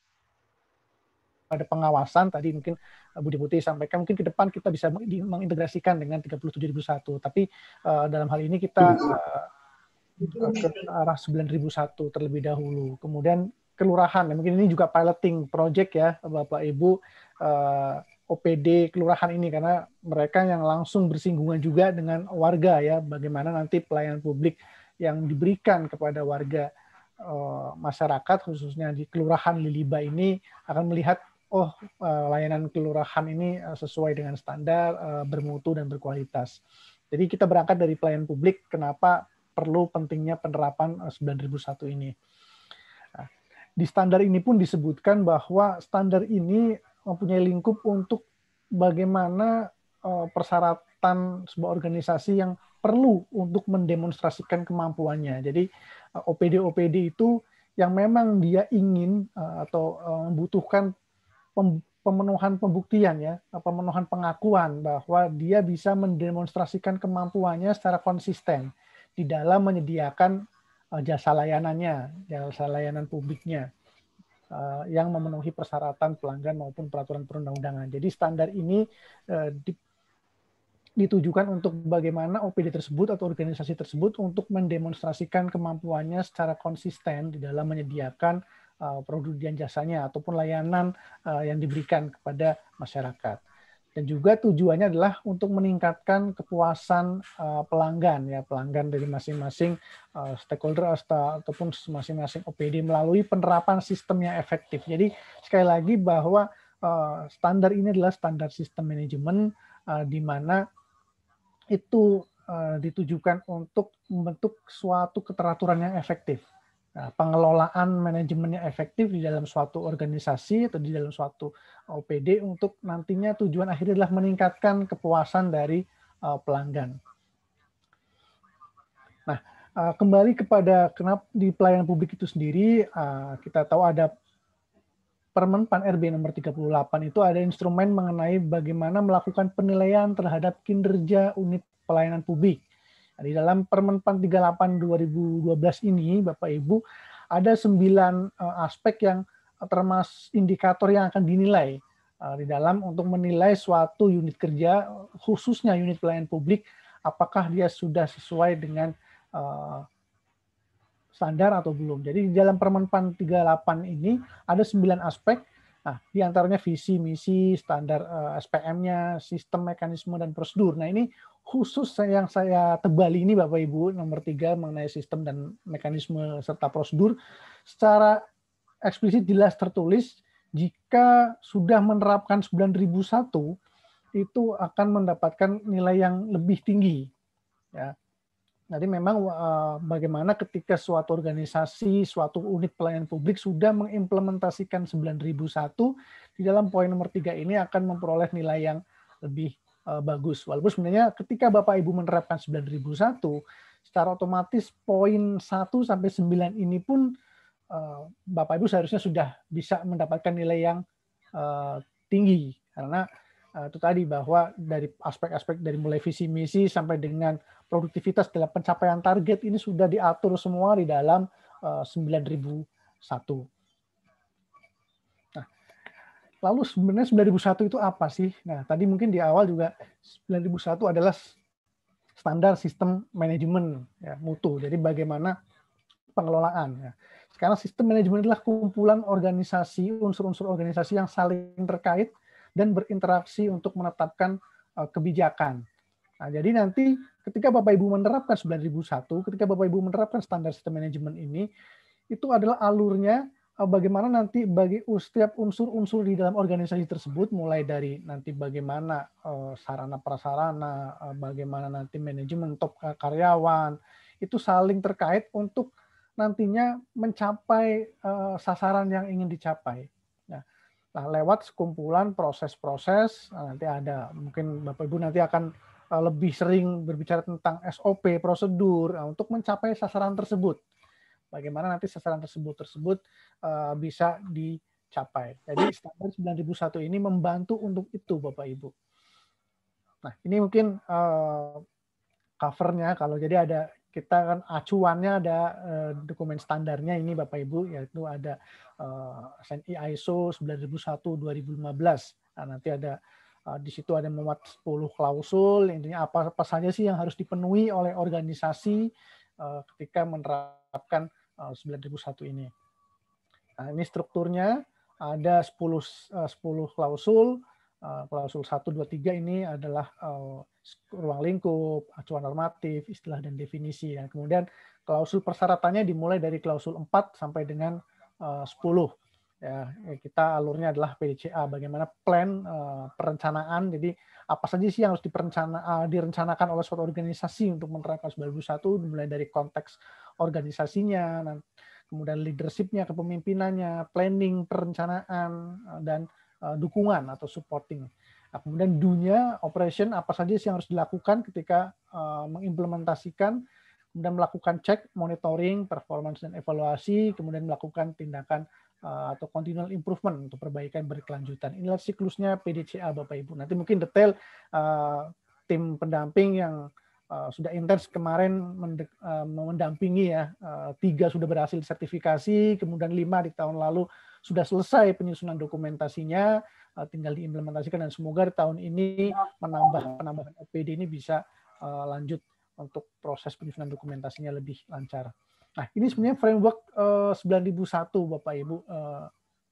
[SPEAKER 8] ada pengawasan, tadi mungkin Bu Deputi sampaikan mungkin ke depan kita bisa mengintegrasikan dengan tiga puluh tujuh ribu satu, tapi uh, dalam hal ini kita uh, ke arah sembilan ribu satu terlebih dahulu. Kemudian kelurahan, ya, mungkin ini juga piloting project ya Bapak Ibu, uh, O P D kelurahan ini, karena mereka yang langsung bersinggungan juga dengan warga ya, bagaimana nanti pelayanan publik yang diberikan kepada warga uh, masyarakat, khususnya di Kelurahan Liliba ini, akan melihat, oh uh, layanan kelurahan ini uh, sesuai dengan standar, uh, bermutu dan berkualitas. Jadi kita berangkat dari pelayanan publik, kenapa perlu pentingnya penerapan uh, sembilan ribu satu ini. Nah, di standar ini pun disebutkan bahwa standar ini mempunyai lingkup untuk bagaimana uh, persyaratan sebuah organisasi yang perlu untuk mendemonstrasikan kemampuannya. Jadi O P D-O P D itu yang memang dia ingin uh, atau uh, membutuhkan pem pemenuhan pembuktian ya, pemenuhan pengakuan bahwa dia bisa mendemonstrasikan kemampuannya secara konsisten di dalam menyediakan uh, jasa layanannya, jasa layanan publiknya uh, yang memenuhi persyaratan pelanggan maupun peraturan perundang-undangan. Jadi standar ini uh, di ditujukan untuk bagaimana O P D tersebut atau organisasi tersebut untuk mendemonstrasikan kemampuannya secara konsisten di dalam menyediakan uh, produk dan jasanya ataupun layanan uh, yang diberikan kepada masyarakat. Dan juga tujuannya adalah untuk meningkatkan kepuasan uh, pelanggan, ya pelanggan dari masing-masing uh, stakeholder ataupun masing-masing O P D melalui penerapan sistem yang efektif. Jadi sekali lagi bahwa uh, standar ini adalah standar sistem manajemen uh, di mana itu uh, ditujukan untuk membentuk suatu keteraturan yang efektif. Nah, pengelolaan manajemen yang efektif di dalam suatu organisasi atau di dalam suatu O P D untuk nantinya tujuan akhirnya adalah meningkatkan kepuasan dari uh, pelanggan. Nah, uh, kembali kepada kenapa di pelayanan publik itu sendiri, uh, kita tahu ada Permenpan R B nomor tiga puluh delapan itu ada instrumen mengenai bagaimana melakukan penilaian terhadap kinerja unit pelayanan publik. Nah, di dalam Permenpan tiga puluh delapan dua ribu dua belas ini, Bapak Ibu, ada sembilan uh, aspek yang termasuk indikator yang akan dinilai uh, di dalam untuk menilai suatu unit kerja, khususnya unit pelayanan publik, apakah dia sudah sesuai dengan uh, standar atau belum. Jadi di dalam Permenpan tiga puluh delapan ini ada sembilan aspek. Nah, di antaranya visi, misi, standar uh, S P M-nya, sistem, mekanisme, dan prosedur. Nah, ini khusus yang saya tebali ini Bapak Ibu, nomor tiga mengenai sistem dan mekanisme serta prosedur. Secara eksplisit jelas tertulis, jika sudah menerapkan sembilan ribu satu, itu akan mendapatkan nilai yang lebih tinggi. Ya. Jadi memang uh, bagaimana ketika suatu organisasi, suatu unit pelayanan publik sudah mengimplementasikan sembilan ribu satu, di dalam poin nomor tiga ini akan memperoleh nilai yang lebih uh, bagus. Walaupun sebenarnya ketika Bapak Ibu menerapkan sembilan ribu satu, secara otomatis poin satu sampai sembilan ini pun uh, Bapak Ibu seharusnya sudah bisa mendapatkan nilai yang uh, tinggi. Karena uh, itu tadi bahwa dari aspek-aspek dari mulai visi misi sampai dengan produktivitas dalam pencapaian target ini sudah diatur semua di dalam uh, sembilan ribu satu. Nah, lalu sebenarnya sembilan ribu satu itu apa sih? Nah, tadi mungkin di awal juga sembilan ribu satu adalah standar sistem manajemen ya, mutu. Jadi bagaimana pengelolaan. Ya. Sekarang sistem manajemen adalah kumpulan organisasi, unsur-unsur organisasi yang saling terkait dan berinteraksi untuk menetapkan uh, kebijakan. Nah, jadi nanti ketika Bapak Ibu menerapkan sembilan ribu satu, ketika Bapak Ibu menerapkan standar sistem manajemen ini, itu adalah alurnya bagaimana nanti bagi setiap unsur-unsur di dalam organisasi tersebut, mulai dari nanti bagaimana sarana prasarana, bagaimana nanti manajemen top karyawan, itu saling terkait untuk nantinya mencapai sasaran yang ingin dicapai. Nah, lewat sekumpulan proses-proses, nanti ada mungkin Bapak Ibu nanti akan lebih sering berbicara tentang S O P, prosedur, nah, untuk mencapai sasaran tersebut. Bagaimana nanti sasaran tersebut tersebut uh, bisa dicapai. Jadi standar sembilan ribu satu ini membantu untuk itu, Bapak Ibu. Nah, ini mungkin uh, covernya. Kalau jadi ada kita kan acuannya ada uh, dokumen standarnya ini, Bapak Ibu, yaitu ada uh, S N I I S O sembilan ribu satu dua ribu lima belas. Nah, nanti ada Uh, di situ ada memuat sepuluh klausul, intinya apa, apa saja sih yang harus dipenuhi oleh organisasi uh, ketika menerapkan uh, sembilan ribu satu ini. Nah, ini strukturnya ada sepuluh, uh, sepuluh klausul, uh, klausul satu, dua, tiga ini adalah uh, ruang lingkup, acuan normatif, istilah dan definisi. Dan kemudian klausul persyaratannya dimulai dari klausul empat sampai dengan uh, sepuluh. Ya, kita alurnya adalah P D C A, bagaimana plan uh, perencanaan. Jadi apa saja sih yang harus diperencana, uh, direncanakan oleh suatu organisasi untuk menerapkan sembilan ribu satu, dimulai dari konteks organisasinya, kemudian leadership-nya, kepemimpinannya, planning, perencanaan, uh, dan uh, dukungan atau supporting. Nah, kemudian do-nya, operation, apa saja sih yang harus dilakukan ketika uh, mengimplementasikan, kemudian melakukan cek, monitoring, performance, dan evaluasi, kemudian melakukan tindakan atau continual improvement untuk perbaikan berkelanjutan. Inilah siklusnya P D C A, Bapak Ibu. Nanti mungkin detail uh, tim pendamping yang uh, sudah intens kemarin uh, mendampingi ya, uh, tiga sudah berhasil sertifikasi, kemudian lima di tahun lalu sudah selesai penyusunan dokumentasinya, uh, tinggal diimplementasikan, dan semoga di tahun ini menambah penambahan O P D ini bisa uh, lanjut untuk proses penyusunan dokumentasinya lebih lancar. Nah, ini sebenarnya framework uh, sembilan ribu satu Bapak Ibu, uh,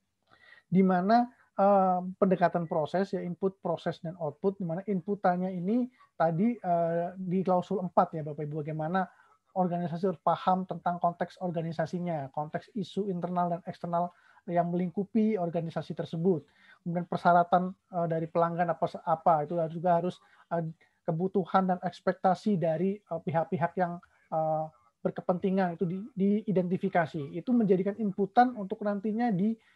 [SPEAKER 8] di mana uh, pendekatan proses, ya input, proses, dan output, di mana inputannya ini tadi uh, di klausul empat ya Bapak Ibu, bagaimana organisasi harus paham tentang konteks organisasinya, konteks isu internal dan eksternal yang melingkupi organisasi tersebut. Kemudian persyaratan uh, dari pelanggan apa apa itu juga harus uh, kebutuhan dan ekspektasi dari uh, pihak-pihak yang uh, berkepentingan itu di, diidentifikasi. Itu menjadikan inputan untuk nantinya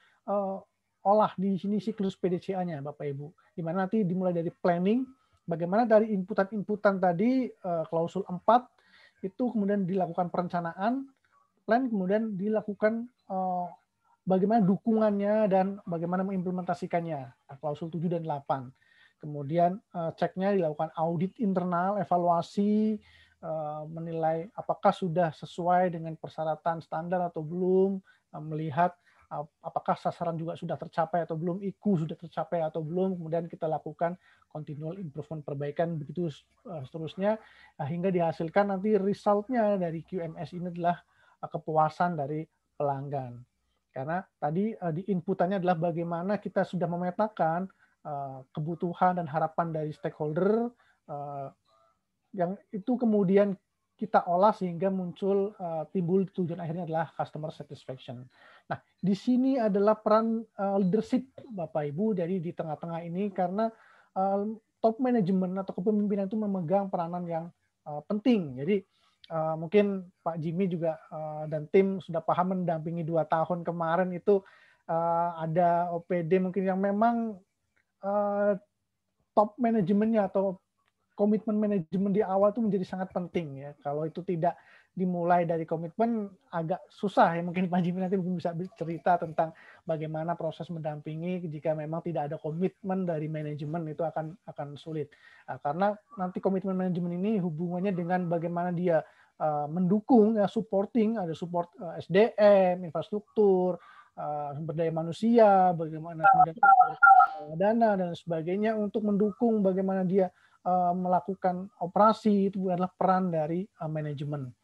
[SPEAKER 8] diolah uh, di sini siklus P D C A-nya Bapak Ibu. Di mana nanti dimulai dari planning, bagaimana dari inputan-inputan tadi uh, klausul empat itu kemudian dilakukan perencanaan, plan, kemudian dilakukan uh, bagaimana dukungannya dan bagaimana mengimplementasikannya, klausul tujuh dan delapan. Kemudian uh, ceknya dilakukan audit internal, evaluasi, uh, menilai apakah sudah sesuai dengan persyaratan standar atau belum, uh, melihat uh, apakah sasaran juga sudah tercapai atau belum, I Q U sudah tercapai atau belum, kemudian kita lakukan continual improvement, perbaikan, begitu uh, seterusnya, uh, hingga dihasilkan nanti result-nya dari Q M S ini adalah uh, kepuasan dari pelanggan. Karena tadi uh, di inputannya adalah bagaimana kita sudah memetakan uh, kebutuhan dan harapan dari stakeholder, uh, yang itu kemudian kita olah sehingga muncul uh, timbul tujuan akhirnya adalah customer satisfaction. Nah, di sini adalah peran uh, leadership Bapak Ibu dari di tengah-tengah ini, karena uh, top management atau kepemimpinan itu memegang peranan yang uh, penting. Jadi Uh, mungkin Pak Jimmy juga uh, dan tim sudah paham mendampingi dua tahun kemarin itu uh, ada O P D mungkin yang memang uh, top manajemennya atau komitmen manajemen di awal itu menjadi sangat penting ya. Kalau itu tidak dimulai dari komitmen agak susah ya. Mungkin Pak Jimmy nanti mungkin bisa cerita tentang bagaimana proses mendampingi jika memang tidak ada komitmen dari manajemen, itu akan akan sulit. Nah, karena nanti komitmen manajemen ini hubungannya dengan bagaimana dia uh, mendukung ya, supporting, ada support uh, S D M, infrastruktur, uh, sumber daya manusia, bagaimana kemudian uh, dana dan sebagainya untuk mendukung bagaimana dia uh, melakukan operasi. Itu adalah peran dari uh, manajemen.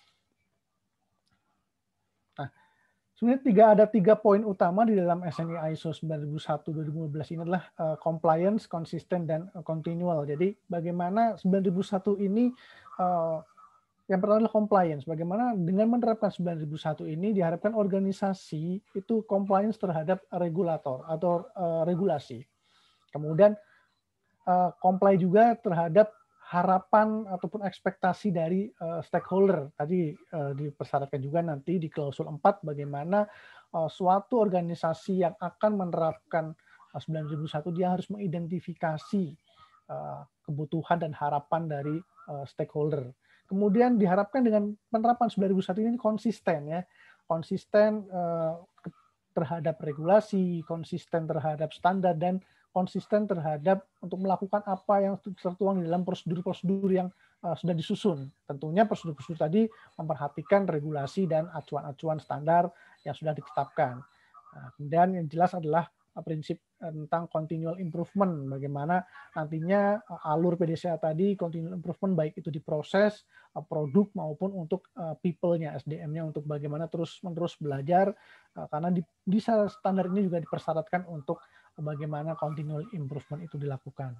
[SPEAKER 8] Sebenarnya tiga, ada tiga poin utama di dalam S N I I S O sembilan ribu satu dua ribu lima belas ini adalah uh, compliance, konsisten, dan uh, continual. Jadi bagaimana sembilan ribu satu ini, uh, yang pertama adalah compliance. Bagaimana dengan menerapkan sembilan ribu satu ini diharapkan organisasi itu compliance terhadap regulator atau uh, regulasi. Kemudian uh, comply juga terhadap harapan ataupun ekspektasi dari uh, stakeholder. Tadi uh, dipersyaratkan juga nanti di klausul empat bagaimana uh, suatu organisasi yang akan menerapkan uh, sembilan ribu satu dia harus mengidentifikasi uh, kebutuhan dan harapan dari uh, stakeholder. Kemudian diharapkan dengan penerapan sembilan ribu satu ini konsisten ya. Konsisten uh, terhadap regulasi, konsisten terhadap standar, dan konsisten terhadap untuk melakukan apa yang tertuang di dalam prosedur-prosedur yang uh, sudah disusun. Tentunya prosedur-prosedur tadi memperhatikan regulasi dan acuan-acuan standar yang sudah ditetapkan. Nah, kemudian yang jelas adalah uh, prinsip tentang continual improvement. Bagaimana nantinya uh, alur P D C A tadi, continual improvement baik itu di proses, uh, produk maupun untuk uh, people-nya, S D M-nya, untuk bagaimana terus-menerus belajar. Uh, karena di, di standar ini juga dipersyaratkan untuk bagaimana continual improvement itu dilakukan.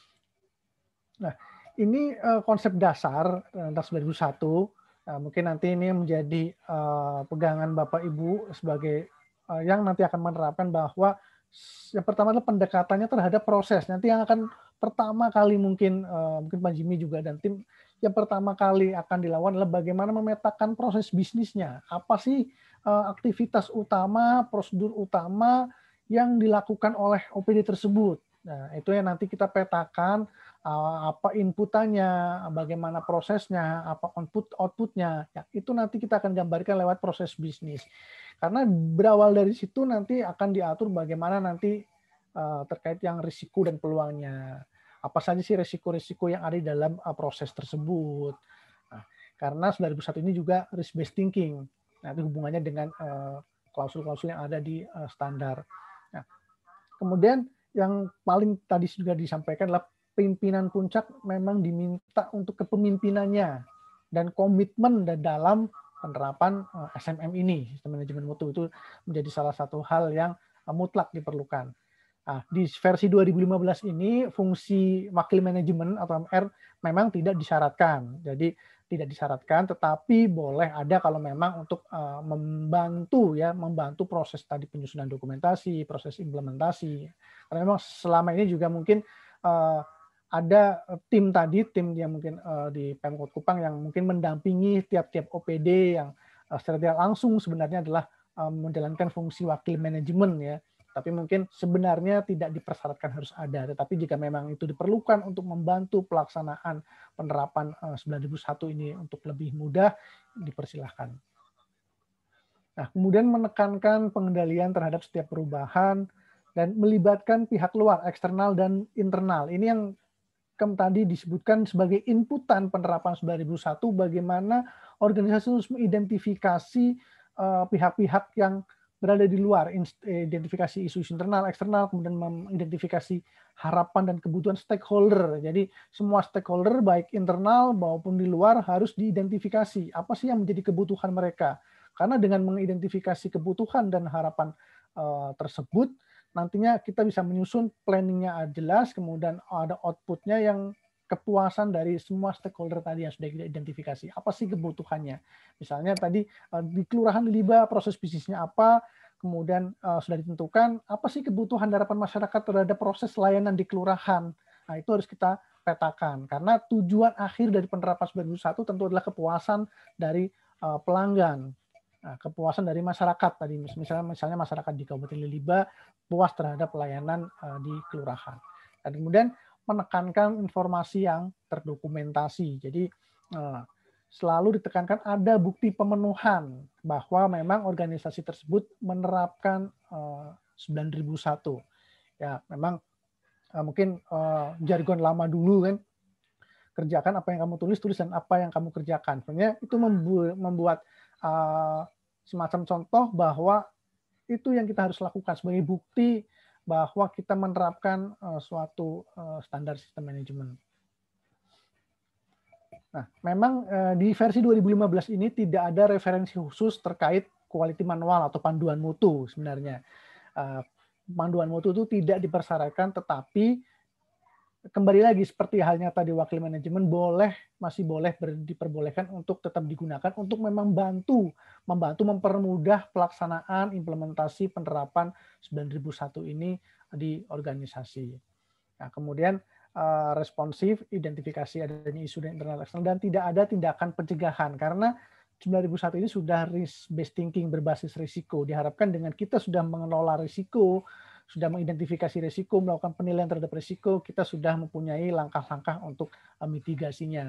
[SPEAKER 8] Nah, ini uh, konsep dasar tentang sembilan ribu satu. Uh, mungkin nanti ini menjadi uh, pegangan Bapak Ibu sebagai uh, yang nanti akan menerapkan bahwa yang pertama adalah pendekatannya terhadap proses. Nanti yang akan pertama kali mungkin uh, mungkin Pak Jimmy juga dan tim yang pertama kali akan dilakukan adalah bagaimana memetakan proses bisnisnya. Apa sih uh, aktivitas utama, prosedur utama yang dilakukan oleh O P D tersebut. Nah, itu yang nanti kita petakan uh, apa inputannya, bagaimana prosesnya, apa output outputnya. Ya, itu nanti kita akan gambarkan lewat proses bisnis. Karena berawal dari situ nanti akan diatur bagaimana nanti uh, terkait yang risiko dan peluangnya. Apa saja sih risiko-risiko yang ada di dalam uh, proses tersebut. Nah, karena sembilan ribu satu ini juga risk based thinking. Nah, itu hubungannya dengan uh, klausul-klausul yang ada di uh, standar. Nah, kemudian yang paling tadi sudah disampaikan adalah pimpinan puncak memang diminta untuk kepemimpinannya dan komitmen dalam penerapan S M M ini, sistem manajemen mutu, itu menjadi salah satu hal yang mutlak diperlukan. Nah, di versi dua ribu lima belas ini fungsi wakil manajemen atau M R memang tidak disyaratkan. Jadi tidak disyaratkan, tetapi boleh ada kalau memang untuk uh, membantu ya, membantu proses tadi penyusunan dokumentasi, proses implementasi. Karena memang selama ini juga mungkin uh, ada tim tadi, tim yang mungkin uh, di Pemkot Kupang yang mungkin mendampingi tiap-tiap O P D yang uh, secara tidak langsung sebenarnya adalah uh, menjalankan fungsi wakil manajemen ya. Tapi mungkin sebenarnya tidak dipersyaratkan harus ada. Tetapi jika memang itu diperlukan untuk membantu pelaksanaan penerapan sembilan ribu satu ini untuk lebih mudah, dipersilahkan. Nah, kemudian menekankan pengendalian terhadap setiap perubahan dan melibatkan pihak luar, eksternal dan internal. Ini yang tadi disebutkan sebagai inputan penerapan sembilan ribu satu, bagaimana organisasi harus mengidentifikasi pihak-pihak yang berada di luar, identifikasi isu internal, eksternal, kemudian mengidentifikasi harapan dan kebutuhan stakeholder. Jadi semua stakeholder baik internal maupun di luar harus diidentifikasi. Apa sih yang menjadi kebutuhan mereka? Karena dengan mengidentifikasi kebutuhan dan harapan uh, tersebut, nantinya kita bisa menyusun planningnya jelas, kemudian ada outputnya yang kepuasan dari semua stakeholder tadi yang sudah kita identifikasi. Apa sih kebutuhannya? Misalnya tadi di Kelurahan Liba proses bisnisnya apa, kemudian uh, sudah ditentukan apa sih kebutuhan harapan masyarakat terhadap proses layanan di kelurahan. Nah, itu harus kita petakan karena tujuan akhir dari penerapan sembilan ribu satu tentu adalah kepuasan dari uh, pelanggan. Nah, kepuasan dari masyarakat tadi, misalnya misalnya masyarakat di Kabupaten Liba puas terhadap pelayanan uh, di kelurahan. Dan kemudian menekankan informasi yang terdokumentasi. Jadi selalu ditekankan ada bukti pemenuhan bahwa memang organisasi tersebut menerapkan sembilan ribu satu. Ya, memang mungkin jargon lama dulu kan, kerjakan apa yang kamu tulis, tulis dan apa yang kamu kerjakan. Sebenarnya itu membuat semacam contoh bahwa itu yang kita harus lakukan sebagai bukti bahwa kita menerapkan uh, suatu uh, standar sistem manajemen. Nah, memang uh, di versi dua ribu lima belas ini tidak ada referensi khusus terkait quality manual atau panduan mutu sebenarnya. Uh, panduan mutu itu tidak dipersyaratkan, tetapi kembali lagi seperti halnya tadi wakil manajemen boleh masih boleh ber, diperbolehkan untuk tetap digunakan untuk memang bantu membantu mempermudah pelaksanaan implementasi penerapan sembilan ribu satu ini di organisasi. Nah, kemudian uh, responsif, identifikasi adanya isu internal eksternal dan tidak ada tindakan pencegahan karena sembilan ribu satu ini sudah risk based thinking berbasis risiko. Diharapkan dengan kita sudah mengelola risiko, sudah mengidentifikasi risiko, melakukan penilaian terhadap risiko, kita sudah mempunyai langkah-langkah untuk mitigasinya.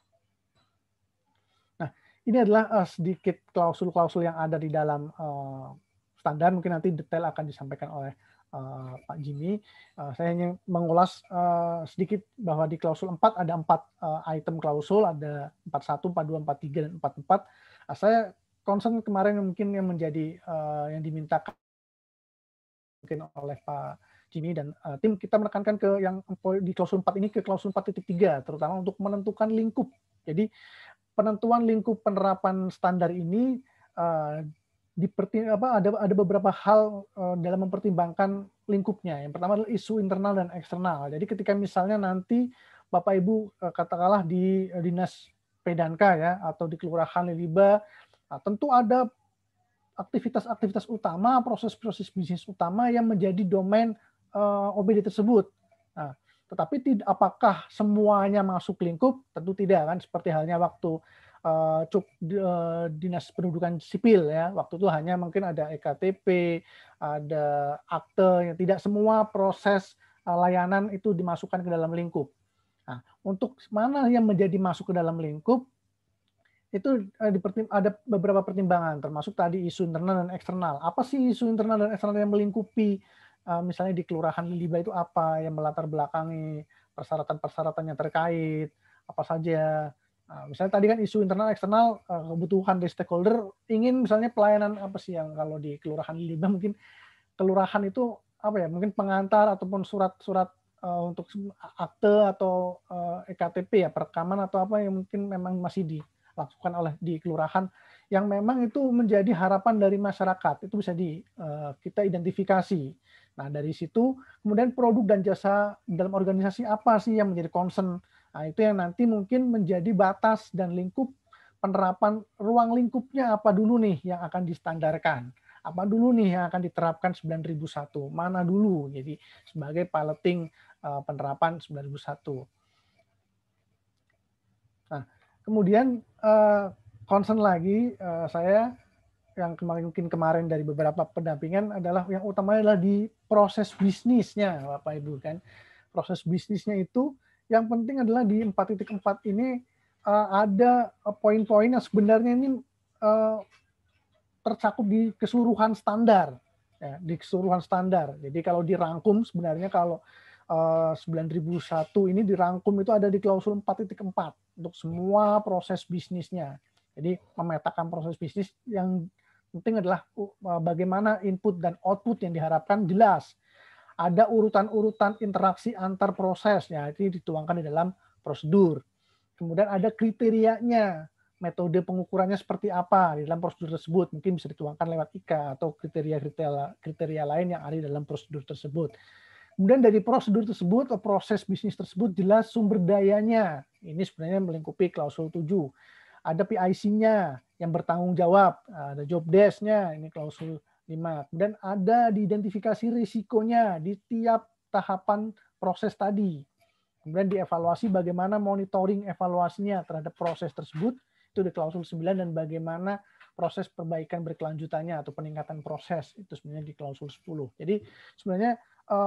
[SPEAKER 8] Nah, ini adalah uh, sedikit klausul-klausul yang ada di dalam uh, standar. Mungkin nanti detail akan disampaikan oleh uh, Pak Jimmy. Uh, saya hanya mengulas uh, sedikit bahwa di klausul empat ada empat uh, item klausul, ada empat puluh satu, empat puluh dua, empat puluh tiga, dan empat puluh empat. Uh, saya concern kemarin mungkin yang menjadi uh, yang dimintakan mungkin oleh Pak Jimmy dan uh, tim, kita menekankan ke yang di klausul empat ini ke klausul empat titik tiga terutama untuk menentukan lingkup. Jadi penentuan lingkup penerapan standar ini uh, diperti, apa, ada ada beberapa hal uh, dalam mempertimbangkan lingkupnya. Yang pertama adalah isu internal dan eksternal. Jadi ketika misalnya nanti Bapak Ibu uh, katakanlah di uh, Dinas Pedanka ya atau di Kelurahan Liba, uh, tentu ada aktivitas-aktivitas utama, proses-proses bisnis utama yang menjadi domain uh, O B D tersebut. Nah, tetapi tidak, apakah semuanya masuk lingkup? Tentu tidak kan. Seperti halnya waktu uh, cuk uh, dinas pendudukan sipil ya, waktu itu hanya mungkin ada E K T P, ada akte, yang tidak semua proses uh, layanan itu dimasukkan ke dalam lingkup. Nah, untuk mana yang menjadi masuk ke dalam lingkup? Itu ada beberapa pertimbangan, termasuk tadi isu internal dan eksternal. Apa sih isu internal dan eksternal yang melingkupi, misalnya di Kelurahan Liba itu apa yang melatar belakangi persyaratan-persyaratan yang terkait, apa saja. Nah, misalnya tadi kan isu internal eksternal, kebutuhan dari stakeholder, ingin misalnya pelayanan apa sih yang kalau di Kelurahan Liba mungkin kelurahan itu apa ya, mungkin pengantar ataupun surat-surat uh, untuk akte atau uh, E K T P ya, perekaman atau apa yang mungkin memang masih dilakukan oleh di kelurahan yang memang itu menjadi harapan dari masyarakat, itu bisa di uh, kita identifikasi. Nah, dari situ kemudian produk dan jasa dalam organisasi apa sih yang menjadi concern. Nah, itu yang nanti mungkin menjadi batas dan lingkup penerapan, ruang lingkupnya apa dulu nih yang akan distandarkan. Apa dulu nih yang akan diterapkan sembilan ribu satu, mana dulu, jadi sebagai piloting uh, penerapan sembilan ribu satu. Nah, kemudian uh, concern lagi uh, saya yang kemarin mungkin kemarin dari beberapa pendampingan adalah yang utamanya adalah di proses bisnisnya, Bapak Ibu kan. Proses bisnisnya itu yang penting adalah di empat titik empat ini uh, ada poin-poin yang sebenarnya ini uh, tercakup di keseluruhan standar, ya, di keseluruhan standar. Jadi kalau dirangkum sebenarnya kalau uh, sembilan ribu satu ini dirangkum itu ada di klausul empat titik empat untuk semua proses bisnisnya. Jadi memetakan proses bisnis yang penting adalah bagaimana input dan output yang diharapkan jelas. Ada urutan-urutan interaksi antar proses, ya, itu dituangkan di dalam prosedur. Kemudian ada kriterianya, metode pengukurannya seperti apa di dalam prosedur tersebut, mungkin bisa dituangkan lewat I K A atau kriteria-kriteria kriteria lain yang ada di dalam prosedur tersebut. Kemudian dari prosedur tersebut atau proses bisnis tersebut jelas sumber dayanya. Ini sebenarnya melingkupi klausul tujuh. Ada P I C-nya yang bertanggung jawab, ada job desk-nya, ini klausul lima. Kemudian ada diidentifikasi risikonya di tiap tahapan proses tadi. Kemudian dievaluasi bagaimana monitoring evaluasinya terhadap proses tersebut, itu di klausul sembilan, dan bagaimana proses perbaikan berkelanjutannya atau peningkatan proses, itu sebenarnya di klausul sepuluh. Jadi sebenarnya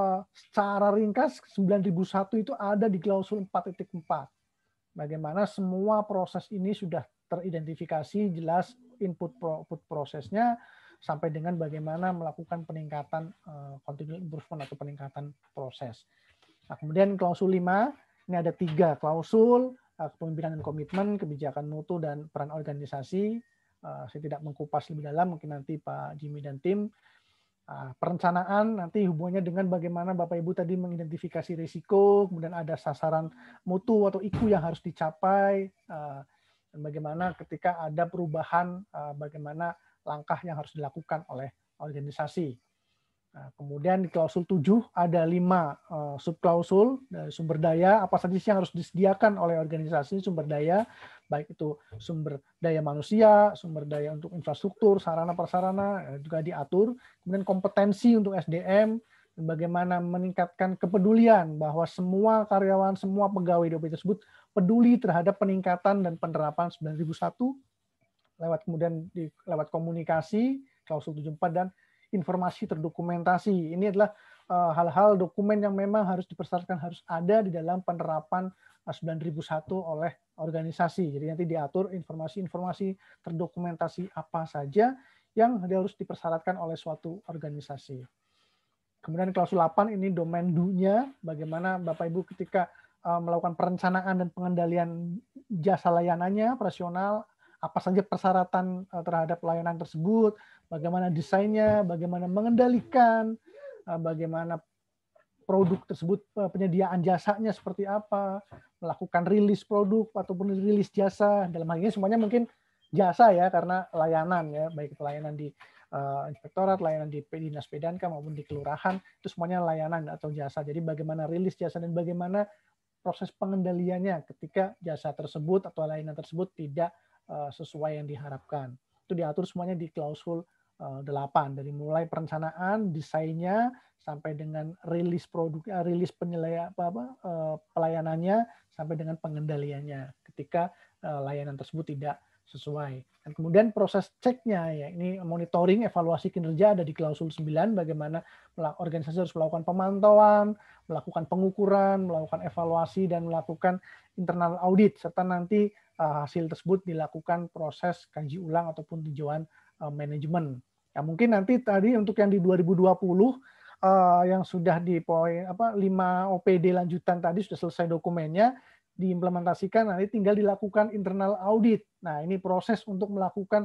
[SPEAKER 8] secara ringkas sembilan ribu satu itu ada di klausul empat titik empat. Bagaimana semua proses ini sudah teridentifikasi jelas input output prosesnya sampai dengan bagaimana melakukan peningkatan uh, continuous improvement atau peningkatan proses. Nah, kemudian klausul lima, ini ada tiga klausul, uh, kepemimpinan dan komitmen, kebijakan mutu, dan peran organisasi. Uh, saya tidak mengkupas lebih dalam, mungkin nanti Pak Jimmy dan tim. Uh, perencanaan nanti hubungannya dengan bagaimana Bapak Ibu tadi mengidentifikasi risiko, kemudian ada sasaran mutu atau I Q U yang harus dicapai, uh, dan bagaimana ketika ada perubahan, uh, bagaimana langkah yang harus dilakukan oleh organisasi. Nah, kemudian di klausul tujuh ada lima uh, subklausul dari sumber daya, apa saja sih yang harus disediakan oleh organisasi sumber daya, baik itu sumber daya manusia, sumber daya untuk infrastruktur, sarana prasarana juga diatur. Kemudian kompetensi untuk S D M, dan bagaimana meningkatkan kepedulian bahwa semua karyawan, semua pegawai di O P tersebut peduli terhadap peningkatan dan penerapan sembilan ribu satu lewat kemudian di, lewat komunikasi klausul tujuh puluh empat dan informasi terdokumentasi. Ini adalah hal-hal uh, dokumen yang memang harus dipersyaratkan harus ada di dalam penerapan uh, sembilan ribu satu oleh organisasi. Jadi nanti diatur informasi-informasi terdokumentasi apa saja yang harus dipersyaratkan oleh suatu organisasi. Kemudian klausul delapan ini domain dunya, bagaimana Bapak Ibu ketika uh, melakukan perencanaan dan pengendalian jasa layanannya, operasional, apa saja persyaratan terhadap layanan tersebut, bagaimana desainnya, bagaimana mengendalikan, bagaimana produk tersebut, penyediaan jasanya seperti apa, melakukan rilis produk ataupun rilis jasa. Dalam hal ini semuanya mungkin jasa ya, karena layanan ya, baik pelayanan di uh, inspektorat, layanan di dinas P D N K maupun di kelurahan, itu semuanya layanan atau jasa. Jadi bagaimana rilis jasa dan bagaimana proses pengendaliannya ketika jasa tersebut atau layanan tersebut tidak sesuai yang diharapkan. Itu diatur semuanya di klausul delapan, dari mulai perencanaan, desainnya, sampai dengan rilis produk, rilis penilaian apa, apa pelayanannya, sampai dengan pengendaliannya ketika layanan tersebut tidak sesuai. Dan kemudian proses ceknya, ya ini monitoring, evaluasi kinerja ada di klausul sembilan, bagaimana organisasi harus melakukan pemantauan, melakukan pengukuran, melakukan evaluasi, dan melakukan internal audit, serta nanti hasil tersebut dilakukan proses kaji ulang ataupun tinjauan uh, manajemen. Ya, mungkin nanti tadi untuk yang di dua ribu dua puluh uh, yang sudah di poin apa lima O P D lanjutan tadi sudah selesai dokumennya, diimplementasikan, nanti tinggal dilakukan internal audit. Nah, ini proses untuk melakukan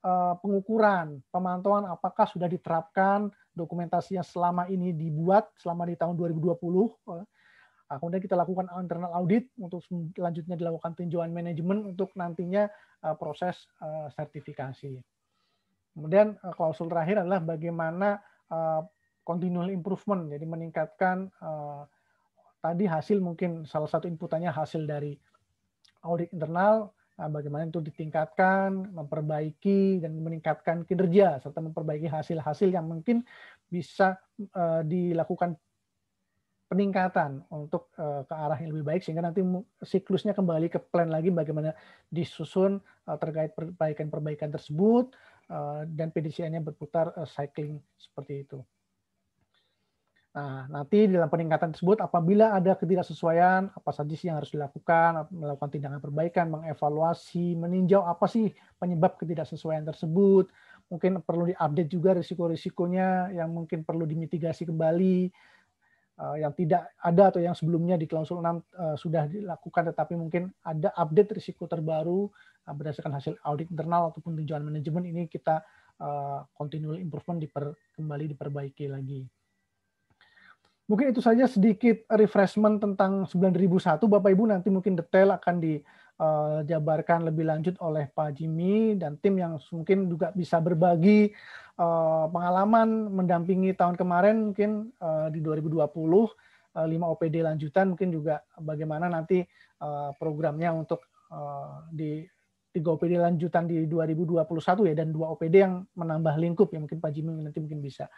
[SPEAKER 8] uh, pengukuran, pemantauan apakah sudah diterapkan dokumentasi yang selama ini dibuat selama di tahun dua ribu dua puluh. Uh, kemudian kita lakukan internal audit untuk selanjutnya dilakukan tinjauan manajemen untuk nantinya uh, proses uh, sertifikasi. Kemudian uh, klausul terakhir adalah bagaimana uh, continual improvement, jadi meningkatkan uh, tadi hasil mungkin salah satu inputannya hasil dari audit internal, nah, bagaimana itu ditingkatkan, memperbaiki dan meningkatkan kinerja serta memperbaiki hasil-hasil yang mungkin bisa uh, dilakukan peningkatan untuk uh, ke arah yang lebih baik sehingga nanti siklusnya kembali ke plan lagi bagaimana disusun uh, terkait perbaikan-perbaikan tersebut uh, dan P D C A-nya berputar uh, cycling seperti itu. Nah, nanti dalam peningkatan tersebut apabila ada ketidaksesuaian, apa saja sih yang harus dilakukan, melakukan tindakan perbaikan, mengevaluasi, meninjau apa sih penyebab ketidaksesuaian tersebut, mungkin perlu diupdate juga risiko-risikonya yang mungkin perlu dimitigasi kembali, yang tidak ada atau yang sebelumnya di klausul enam sudah dilakukan tetapi mungkin ada update risiko terbaru berdasarkan hasil audit internal ataupun tinjauan manajemen, ini kita continual improvement diper, kembali diperbaiki lagi. Mungkin itu saja sedikit refreshment tentang sembilan ribu satu. Bapak Ibu nanti mungkin detail akan dijabarkan lebih lanjut oleh Pak Jimmy dan tim yang mungkin juga bisa berbagi pengalaman mendampingi tahun kemarin mungkin di dua ribu dua puluh, lima O P D lanjutan, mungkin juga bagaimana nanti programnya untuk di tiga O P D lanjutan di dua ribu dua puluh satu ya, dan dua O P D yang menambah lingkup ya, mungkin Pak Jimmy nanti mungkin bisa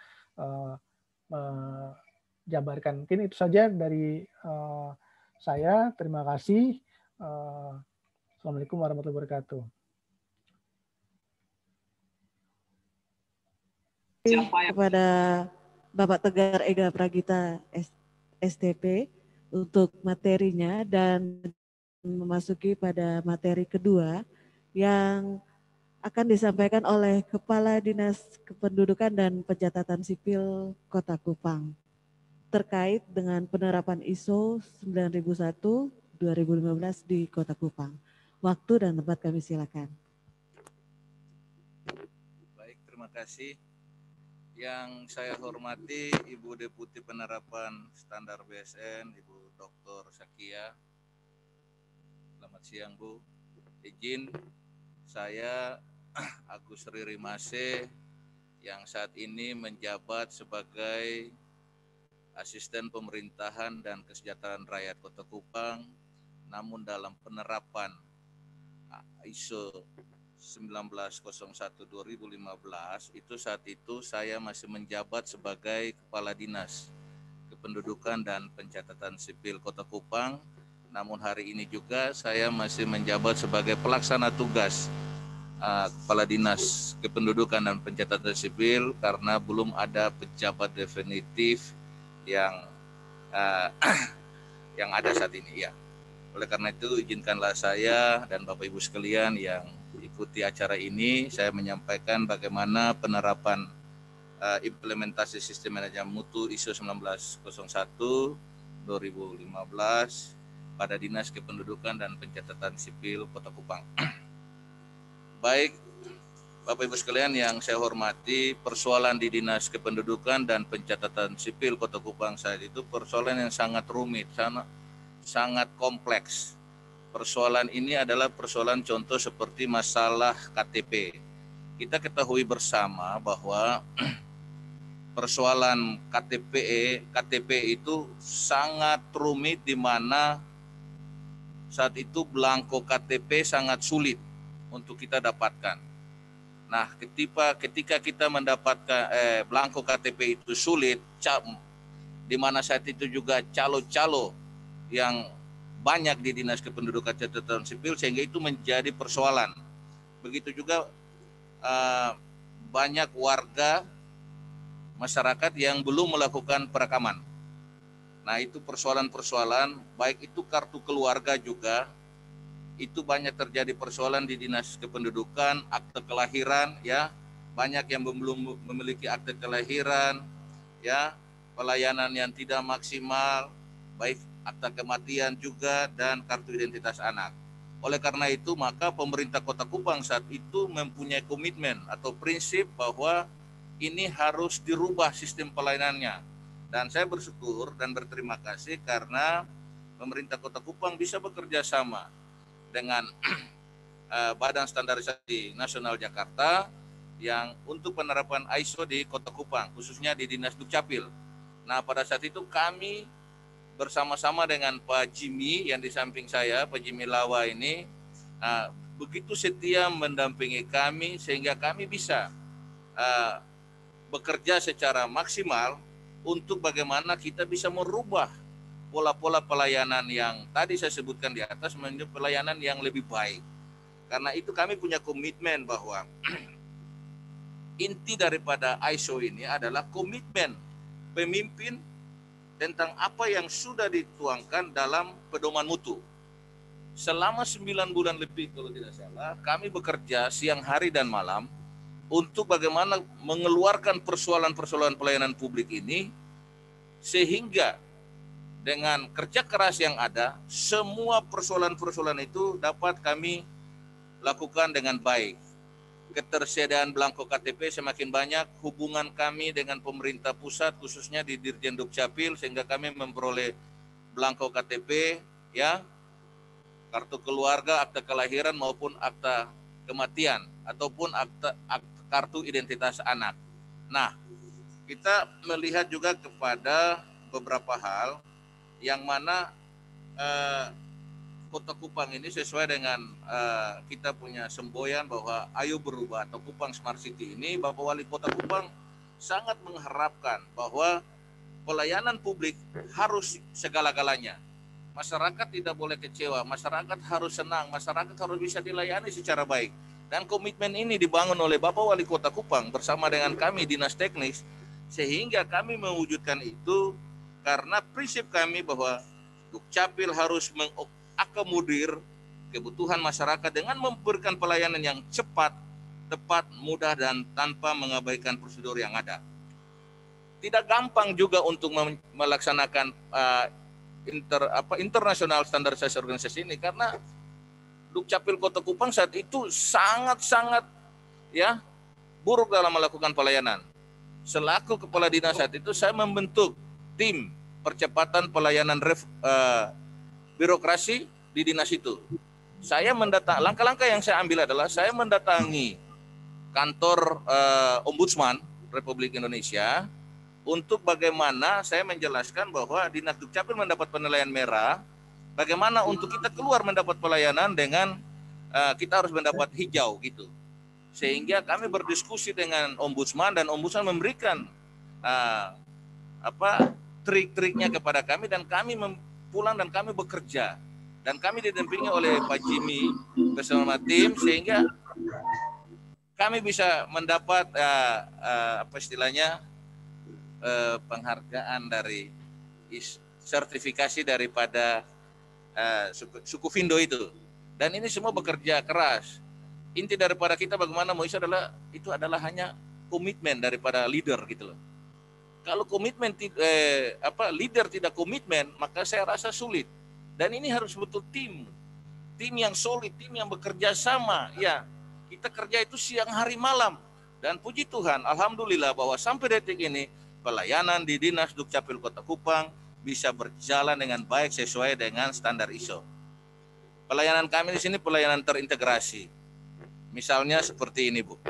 [SPEAKER 8] jabarkan. Mungkin itu saja dari uh, saya. Terima kasih. Uh, Assalamualaikum warahmatullahi wabarakatuh.
[SPEAKER 5] Kepada Bapak Tegar Ega Pragita S T P untuk materinya dan memasuki pada materi kedua yang akan disampaikan oleh Kepala Dinas Kependudukan dan Pencatatan Sipil Kota Kupang terkait dengan penerapan I S O sembilan ribu satu dua ribu lima belas di Kota Kupang. Waktu dan tempat kami silakan.
[SPEAKER 9] Baik, terima kasih. Yang saya hormati Ibu Deputi Penerapan Standar B S N, Ibu Doktor Sakia. Selamat siang, Bu. Izin saya Agus Riri Mase yang saat ini menjabat sebagai Asisten Pemerintahan dan Kesejahteraan Rakyat Kota Kupang, namun dalam penerapan I S O seribu sembilan ratus satu dua ribu lima belas itu saat itu saya masih menjabat sebagai Kepala Dinas Kependudukan dan Pencatatan Sipil Kota Kupang, namun hari ini juga saya masih menjabat sebagai pelaksana tugas uh, Kepala Dinas Kependudukan dan Pencatatan Sipil karena belum ada pejabat definitif yang uh, yang ada saat ini ya. Oleh karena itu izinkanlah saya dan Bapak Ibu sekalian yang ikuti acara ini saya menyampaikan bagaimana penerapan uh, implementasi sistem manajemen mutu I S O seribu sembilan ratus satu dua ribu lima belas pada Dinas Kependudukan dan Pencatatan Sipil Kota Kupang. Baik Bapak Ibu sekalian yang saya hormati, persoalan di Dinas Kependudukan dan Pencatatan Sipil Kota Kupang saat itu persoalan yang sangat rumit, sangat, sangat kompleks. Persoalan ini adalah persoalan contoh seperti masalah K T P. Kita ketahui bersama bahwa persoalan K T P, K T P itu sangat rumit di mana saat itu belangko K T P sangat sulit untuk kita dapatkan. Nah, ketika ketika kita mendapatkan eh, belangko K T P itu sulit, di mana saat itu juga calo-calo yang banyak di Dinas Kependudukan dan Catatan Sipil sehingga itu menjadi persoalan. Begitu juga eh, banyak warga masyarakat yang belum melakukan perekaman. Nah, itu persoalan-persoalan, baik itu kartu keluarga juga. Itu banyak terjadi persoalan di Dinas Kependudukan, akte kelahiran ya, banyak yang belum memiliki akte kelahiran ya, pelayanan yang tidak maksimal, baik akte kematian juga dan kartu identitas anak. Oleh karena itu, maka pemerintah Kota Kupang saat itu mempunyai komitmen atau prinsip bahwa ini harus dirubah sistem pelayanannya. Dan saya bersyukur dan berterima kasih karena pemerintah Kota Kupang bisa bekerja sama dengan Badan Standarisasi Nasional Jakarta yang untuk penerapan I S O di Kota Kupang, khususnya di Dinas Dukcapil. Nah, pada saat itu kami bersama-sama dengan Pak Jimmy yang di samping saya, Pak Jimmy Lawa ini, uh, begitu setia mendampingi kami sehingga kami bisa uh, bekerja secara maksimal untuk bagaimana kita bisa merubah pola-pola pelayanan yang tadi saya sebutkan di atas menjadi pelayanan yang lebih baik. Karena itu kami punya komitmen bahwa inti daripada I S O ini adalah komitmen pemimpin tentang apa yang sudah dituangkan dalam pedoman mutu. Selama sembilan bulan lebih kalau tidak salah, kami bekerja siang hari dan malam untuk bagaimana mengeluarkan persoalan-persoalan pelayanan publik ini sehingga dengan kerja keras yang ada, semua persoalan-persoalan itu dapat kami lakukan dengan baik. Ketersediaan belangko K T P semakin banyak, hubungan kami dengan pemerintah pusat khususnya di Dirjen Dukcapil sehingga kami memperoleh belangko K T P, ya, kartu keluarga, akta kelahiran maupun akta kematian ataupun akta, akta kartu identitas anak. Nah, kita melihat juga kepada beberapa hal yang mana eh, Kota Kupang ini sesuai dengan uh, kita punya semboyan bahwa ayo berubah atau Kupang Smart City ini, Bapak Wali Kota Kupang sangat mengharapkan bahwa pelayanan publik harus segala-galanya. Masyarakat tidak boleh kecewa, masyarakat harus senang, masyarakat harus bisa dilayani secara baik. Dan komitmen ini dibangun oleh Bapak Wali Kota Kupang bersama dengan kami Dinas Teknis, sehingga kami mewujudkan itu karena prinsip kami bahwa Dukcapil harus mengoptimalkan akomodir kebutuhan masyarakat dengan memberikan pelayanan yang cepat, tepat, mudah, dan tanpa mengabaikan prosedur yang ada. Tidak gampang juga untuk melaksanakan uh, inter, apa, internasional standarisasi organisasi ini karena Dukcapil Kota Kupang saat itu sangat-sangat ya buruk dalam melakukan pelayanan. Selaku kepala dinas saat itu saya membentuk tim percepatan pelayanan ref, uh, birokrasi di dinas itu. Saya mendatang, langkah-langkah yang saya ambil adalah saya mendatangi kantor uh, Ombudsman Republik Indonesia untuk bagaimana saya menjelaskan bahwa Dinas Dukcapil mendapat penilaian merah, bagaimana untuk kita keluar mendapat pelayanan dengan uh, kita harus mendapat hijau gitu. Sehingga kami berdiskusi dengan Ombudsman dan Ombudsman memberikan uh, apa trik-triknya kepada kami dan kami pulang dan kami bekerja dan kami didampingi oleh Pak Jimmy bersama tim sehingga kami bisa mendapat uh, uh, apa istilahnya uh, penghargaan dari is, sertifikasi daripada uh, suku, suku Findo itu. Dan ini semua bekerja keras. Inti daripada kita bagaimana mau itu adalah itu adalah hanya komitmen daripada leader gitu loh. Kalau komitmen eh, apa leader tidak komitmen, maka saya rasa sulit. Dan ini harus betul tim, tim yang solid, tim yang bekerja sama. Ya, kita kerja itu siang hari malam. Dan puji Tuhan, alhamdulillah bahwa sampai detik ini pelayanan di Dinas Dukcapil Kota Kupang bisa berjalan dengan baik sesuai dengan standar I S O. Pelayanan kami di sini pelayanan terintegrasi. Misalnya seperti ini, Bu.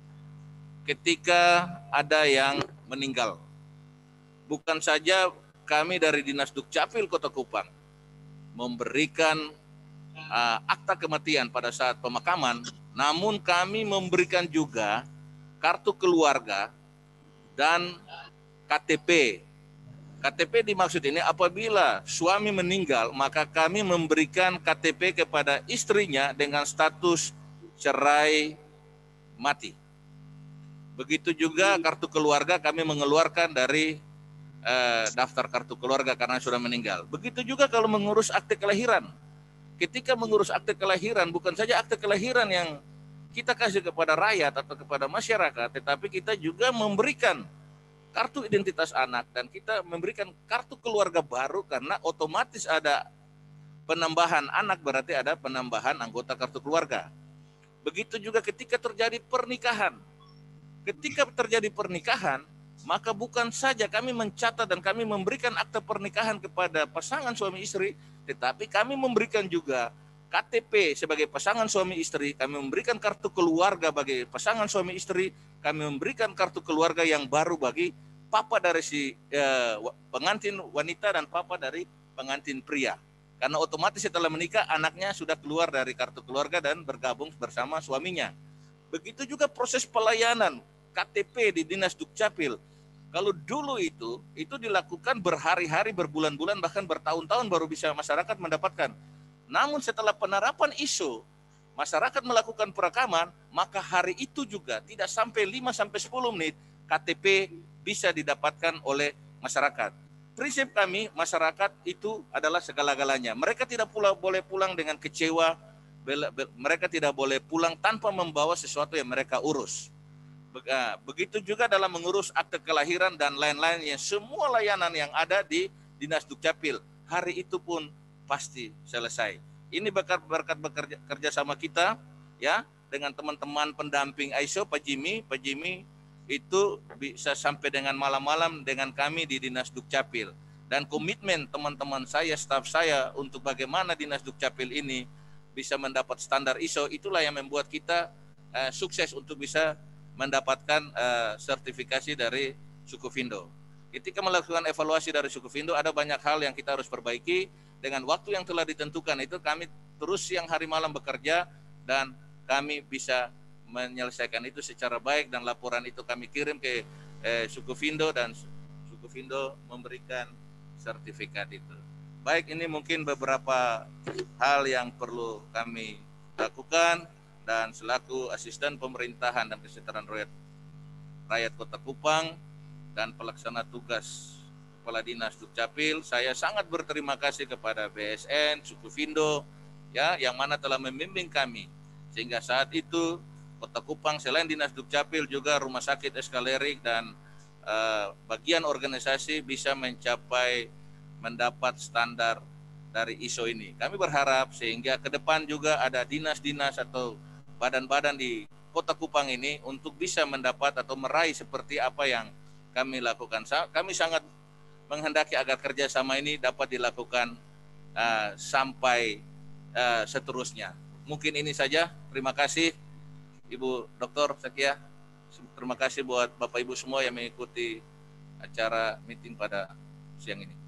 [SPEAKER 9] Ketika ada yang meninggal, bukan saja kami dari Dinas Dukcapil Kota Kupang memberikan uh, akta kematian pada saat pemakaman, namun kami memberikan juga kartu keluarga dan K T P. K T P dimaksud ini apabila suami meninggal, maka kami memberikan K T P kepada istrinya dengan status cerai mati. Begitu juga kartu keluarga kami mengeluarkan dari Eh, daftar kartu keluarga karena sudah meninggal. Begitu juga kalau mengurus akte kelahiran. Ketika mengurus akte kelahiran, bukan saja akte kelahiran yang kita kasih kepada rakyat atau kepada masyarakat, tetapi kita juga memberikan kartu identitas anak dan kita memberikan kartu keluarga baru karena otomatis ada penambahan anak berarti ada penambahan anggota kartu keluarga. Begitu juga ketika terjadi pernikahan. Ketika terjadi pernikahan, maka bukan saja kami mencatat dan kami memberikan akta pernikahan kepada pasangan suami istri, tetapi kami memberikan juga K T P sebagai pasangan suami istri, kami memberikan kartu keluarga bagi pasangan suami istri, kami memberikan kartu keluarga yang baru bagi papa dari si eh, pengantin wanita dan papa dari pengantin pria. Karena otomatis setelah menikah anaknya sudah keluar dari kartu keluarga dan bergabung bersama suaminya. Begitu juga proses pelayanan K T P di Dinas Dukcapil. Kalau dulu itu, itu dilakukan berhari-hari, berbulan-bulan, bahkan bertahun-tahun baru bisa masyarakat mendapatkan. Namun setelah penerapan I S O, masyarakat melakukan perekaman, maka hari itu juga tidak sampai lima sampai sepuluh menit K T P bisa didapatkan oleh masyarakat. Prinsip kami, masyarakat itu adalah segala-galanya. Mereka tidak pula boleh pulang dengan kecewa, mereka tidak boleh pulang tanpa membawa sesuatu yang mereka urus. Begitu juga dalam mengurus akte kelahiran dan lain-lain, yang semua layanan yang ada di Dinas Dukcapil, hari itu pun pasti selesai. Ini berkat berkat bekerja kerja sama kita ya dengan teman-teman pendamping I S O, Pak Jimmy, Pak Jimmy itu bisa sampai dengan malam-malam dengan kami di Dinas Dukcapil, dan komitmen teman-teman saya, staf saya untuk bagaimana Dinas Dukcapil ini bisa mendapat standar I S O, itulah yang membuat kita uh, sukses untuk bisa mendapatkan uh, sertifikasi dari Sukufindo. Ketika melakukan evaluasi dari Sukufindo, ada banyak hal yang kita harus perbaiki. Dengan waktu yang telah ditentukan itu, kami terus siang hari malam bekerja dan kami bisa menyelesaikan itu secara baik, dan laporan itu kami kirim ke eh, Sukufindo dan Sukufindo memberikan sertifikat itu. Baik, ini mungkin beberapa hal yang perlu kami lakukan, dan selaku asisten pemerintahan dan kesejahteraan rakyat, rakyat Kota Kupang dan pelaksana tugas Kepala Dinas Dukcapil, saya sangat berterima kasih kepada B S N, Sukufindo, ya, yang mana telah membimbing kami sehingga saat itu Kota Kupang selain Dinas Dukcapil juga Rumah Sakit Eskalerik dan uh, bagian organisasi bisa mencapai mendapat standar dari I S O ini. Kami berharap sehingga ke depan juga ada dinas-dinas atau badan-badan di Kota Kupang ini untuk bisa mendapat atau meraih seperti apa yang kami lakukan. Kami sangat menghendaki agar kerjasama ini dapat dilakukan uh, sampai uh, seterusnya. Mungkin ini saja. Terima kasih Ibu Doktor Sakia. Terima kasih buat Bapak Ibu semua yang mengikuti acara meeting pada siang ini.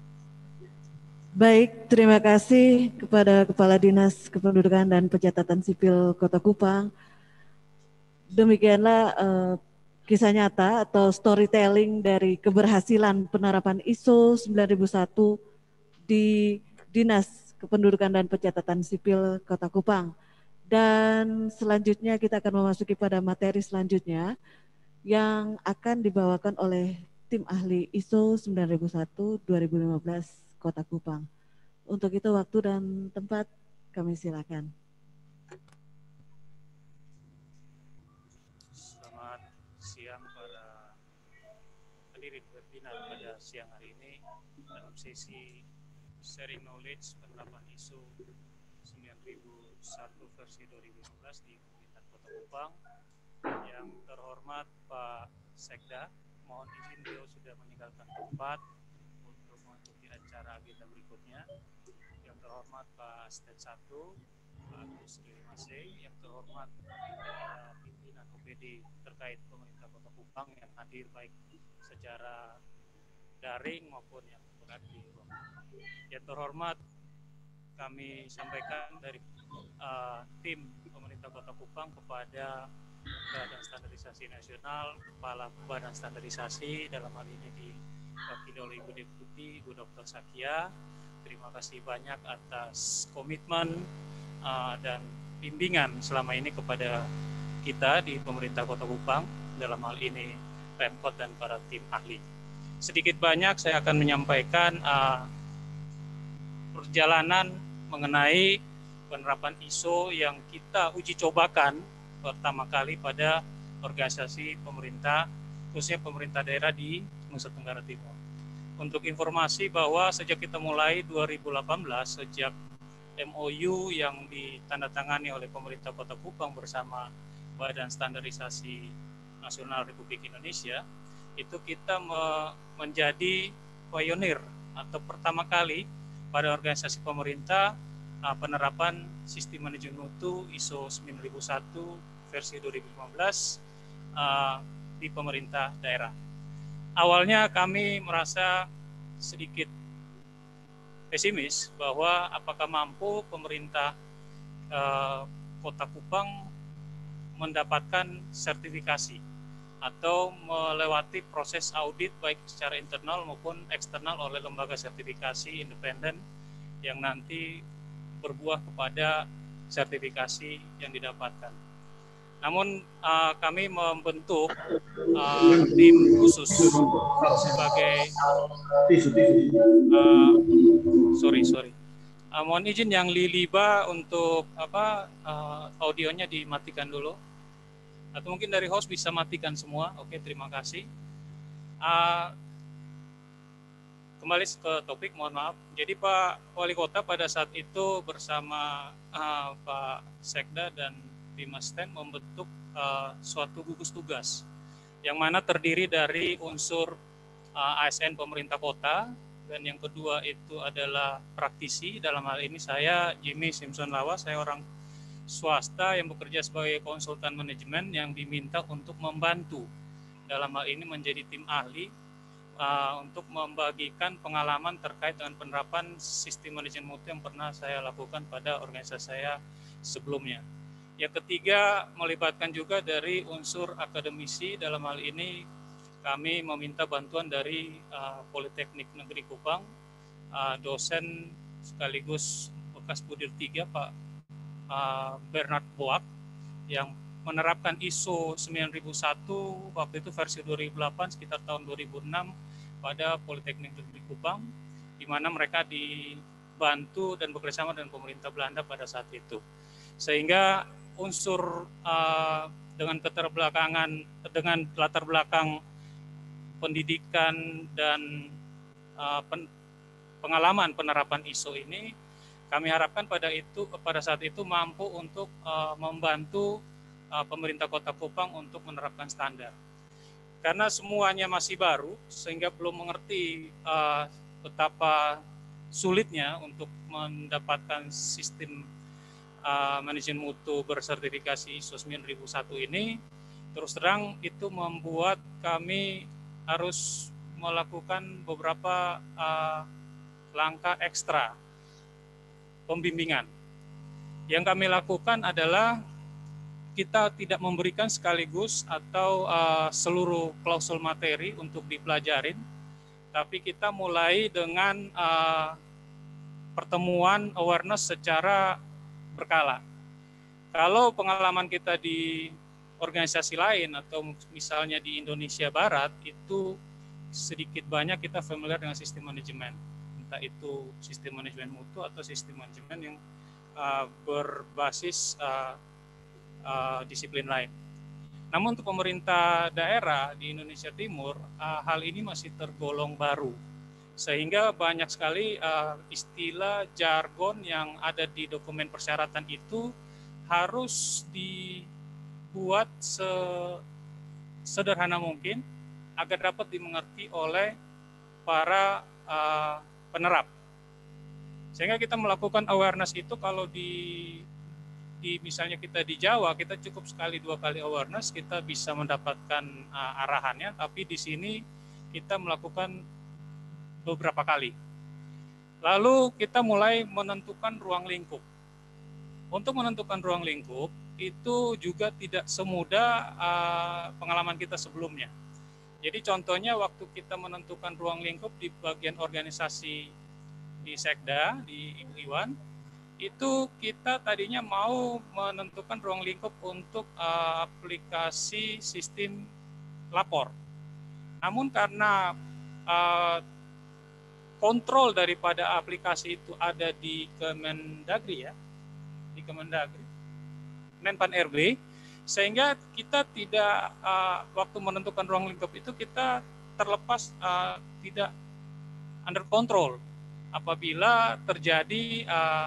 [SPEAKER 5] Baik, terima kasih kepada Kepala Dinas Kependudukan dan Pencatatan Sipil Kota Kupang. Demikianlah uh, kisah nyata atau storytelling dari keberhasilan penerapan I S O sembilan ribu satu di Dinas Kependudukan dan Pencatatan Sipil Kota Kupang. Dan selanjutnya kita akan memasuki pada materi selanjutnya yang akan dibawakan oleh tim ahli I S O sembilan ribu satu dua ribu lima belas Kota Kupang. Untuk itu waktu dan tempat kami silakan.
[SPEAKER 10] Selamat siang para hadirin webinar pada siang hari ini dalam sesi sharing knowledge penerapan I S O sembilan ribu satu versi dua ribu lima belas di Pemerintah Kota Kupang. Yang terhormat Pak Sekda, mohon izin beliau sudah meninggalkan tempat untuk mengikuti acara agenda berikutnya. Yang terhormat Pak Sted satu, Pak Agus Kilimase, yang terhormat uh, pimpinan O P D terkait Pemerintah Kota Kupang yang hadir baik secara daring maupun yang berada di ruangan. Yang terhormat kami sampaikan dari uh, tim Pemerintah Kota Kupang kepada Badan Standarisasi Nasional, Kepala Badan Standarisasi dalam hal ini diwakili oleh Ibu Deputi, Ibu Doktor Sakia. Terima kasih banyak atas komitmen uh, dan bimbingan selama ini kepada kita di Pemerintah Kota Kupang, dalam hal ini Pemkot dan para tim ahli. Sedikit banyak saya akan menyampaikan uh, perjalanan mengenai penerapan I S O yang kita uji cobakan pertama kali pada organisasi pemerintah, khususnya pemerintah daerah di Nusa Tenggara Timur. Untuk informasi bahwa sejak kita mulai dua ribu delapan belas, sejak M O U yang ditandatangani oleh pemerintah Kota Kupang bersama Badan Standarisasi Nasional Republik Indonesia, itu kita me menjadi pionir atau pertama kali pada organisasi pemerintah uh, penerapan sistem manajemen mutu I S O sembilan ribu satu versi dua ribu lima belas uh, di pemerintah daerah. Awalnya kami merasa sedikit pesimis bahwa apakah mampu pemerintah uh, Kota Kupang mendapatkan sertifikasi atau melewati proses audit baik secara internal maupun eksternal oleh lembaga sertifikasi independen yang nanti berbuah kepada sertifikasi yang didapatkan. Namun uh, kami membentuk uh, tim khusus sebagai uh, sorry sorry uh, mohon izin yang Liliba untuk apa uh, audionya dimatikan dulu. Atau mungkin dari host bisa matikan semua. Oke, terima kasih. Uh, kembali ke topik, mohon maaf. Jadi Pak Wali Kota pada saat itu bersama uh, Pak Sekda dan Dimasten membentuk uh, suatu gugus tugas yang mana terdiri dari unsur uh, A S N pemerintah kota, dan yang kedua itu adalah praktisi. Dalam hal ini saya Jimmy Simpson Lawas, saya orang swasta yang bekerja sebagai konsultan manajemen yang diminta untuk membantu dalam hal ini menjadi tim ahli uh, untuk membagikan pengalaman terkait dengan penerapan sistem manajemen mutu yang pernah saya lakukan pada organisasi saya sebelumnya. Yang ketiga melibatkan juga dari unsur akademisi. Dalam hal ini kami meminta bantuan dari uh, Politeknik Negeri Kupang, uh, dosen sekaligus bekas Pudir tiga Pak Uh, Bernard Boak yang menerapkan I S O sembilan ribu satu waktu itu versi dua ribu delapan sekitar tahun dua ribu enam pada Politeknik Negeri Kupang, di mana mereka dibantu dan bekerjasama dengan pemerintah Belanda pada saat itu, sehingga unsur uh, dengan keterbelakangan dengan latar belakang pendidikan dan uh, pen, pengalaman penerapan I S O ini, kami harapkan pada itu pada saat itu mampu untuk uh, membantu uh, pemerintah Kota Kupang untuk menerapkan standar. Karena semuanya masih baru sehingga belum mengerti uh, betapa sulitnya untuk mendapatkan sistem uh, manajemen mutu bersertifikasi I S O sembilan ribu satu ini. Terus terang itu membuat kami harus melakukan beberapa uh, langkah ekstra pembimbingan. Yang kami lakukan adalah kita tidak memberikan sekaligus atau uh, seluruh klausul materi untuk dipelajarin, tapi kita mulai dengan uh, pertemuan awareness secara berkala. Kalau pengalaman kita di organisasi lain atau misalnya di Indonesia Barat, itu sedikit banyak kita familiar dengan sistem manajemen. Entah itu sistem manajemen mutu atau sistem manajemen yang uh, berbasis uh, uh, disiplin lain. Namun untuk pemerintah daerah di Indonesia Timur, uh, hal ini masih tergolong baru. Sehingga banyak sekali uh, istilah jargon yang ada di dokumen persyaratan itu harus dibuat sesederhana mungkin agar dapat dimengerti oleh para uh, penerap. Sehingga kita melakukan awareness itu kalau di, di misalnya kita di Jawa, kita cukup sekali dua kali awareness, kita bisa mendapatkan uh, arahannya, tapi di sini kita melakukan beberapa kali. Lalu kita mulai menentukan ruang lingkup. Untuk menentukan ruang lingkup, itu juga tidak semudah uh, pengalaman kita sebelumnya. Jadi contohnya waktu kita menentukan ruang lingkup di bagian organisasi di Sekda, di Ibu Iwan, itu kita tadinya mau menentukan ruang lingkup untuk uh, aplikasi sistem lapor. Namun karena uh, kontrol daripada aplikasi itu ada di Kemendagri ya, di Kemendagri, Menpan R B, sehingga kita tidak uh, waktu menentukan ruang lingkup itu kita terlepas uh, tidak under control apabila terjadi uh,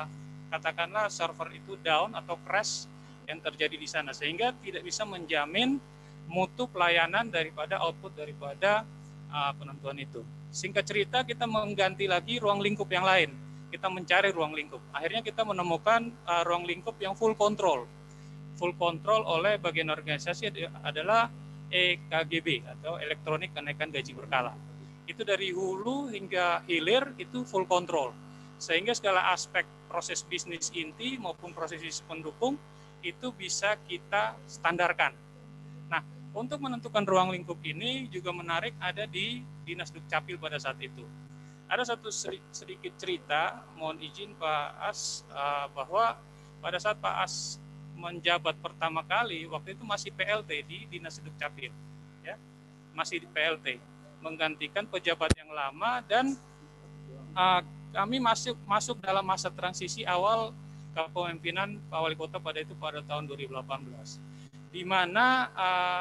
[SPEAKER 10] katakanlah server itu down atau crash yang terjadi di sana, sehingga tidak bisa menjamin mutu pelayanan daripada output daripada uh, penentuan itu. Singkat cerita, kita mengganti lagi ruang lingkup yang lain. Kita mencari ruang lingkup. Akhirnya kita menemukan uh, ruang lingkup yang full control. Full control oleh bagian organisasi adalah E K G B atau elektronik kenaikan gaji berkala. Itu dari hulu hingga hilir itu full control. Sehingga segala aspek proses bisnis inti maupun proses bisnis pendukung itu bisa kita standarkan. Nah, untuk menentukan ruang lingkup ini juga menarik ada di Dinas Dukcapil pada saat itu. Ada satu sedikit cerita, mohon izin Pak As, bahwa pada saat Pak As menjabat pertama kali, waktu itu masih P L T di Dinas Dukcapil, ya, masih di P L T, menggantikan pejabat yang lama, dan uh, kami masuk masuk dalam masa transisi awal kepemimpinan Pak Wali Kota pada itu pada tahun dua ribu delapan belas, di mana uh,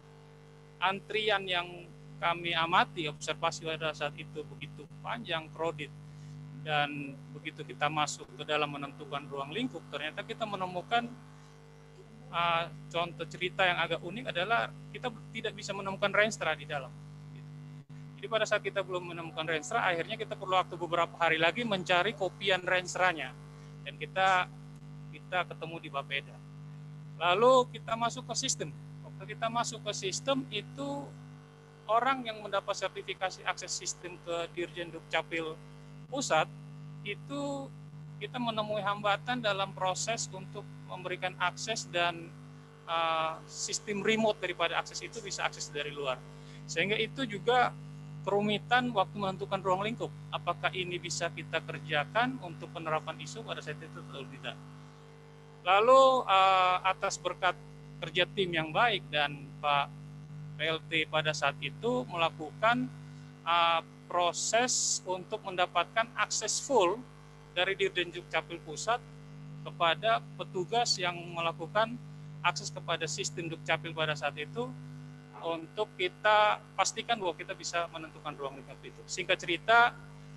[SPEAKER 10] antrian yang kami amati, observasi pada saat itu begitu panjang, kredit, dan begitu kita masuk ke dalam menentukan ruang lingkup, ternyata kita menemukan Uh, contoh cerita yang agak unik adalah kita tidak bisa menemukan renstra di dalam. Jadi pada saat kita belum menemukan renstra, akhirnya kita perlu waktu beberapa hari lagi mencari kopian renstranya, dan kita kita ketemu di Bapeda. Lalu kita masuk ke sistem. Waktu kita masuk ke sistem itu orang yang mendapat sertifikasi akses sistem ke Dirjen Dukcapil Pusat itu kita menemui hambatan dalam proses untuk memberikan akses dan uh, sistem remote daripada akses itu bisa akses dari luar. Sehingga itu juga kerumitan waktu menentukan ruang lingkup. Apakah ini bisa kita kerjakan untuk penerapan isu pada saat itu atau tidak. Lalu uh, atas berkat kerja tim yang baik dan Pak P L T pada saat itu melakukan uh, proses untuk mendapatkan akses full dari Dirjen Dukcapil Pusat kepada petugas yang melakukan akses kepada sistem Dukcapil pada saat itu untuk kita pastikan bahwa kita bisa menentukan ruang lingkup itu. Singkat cerita,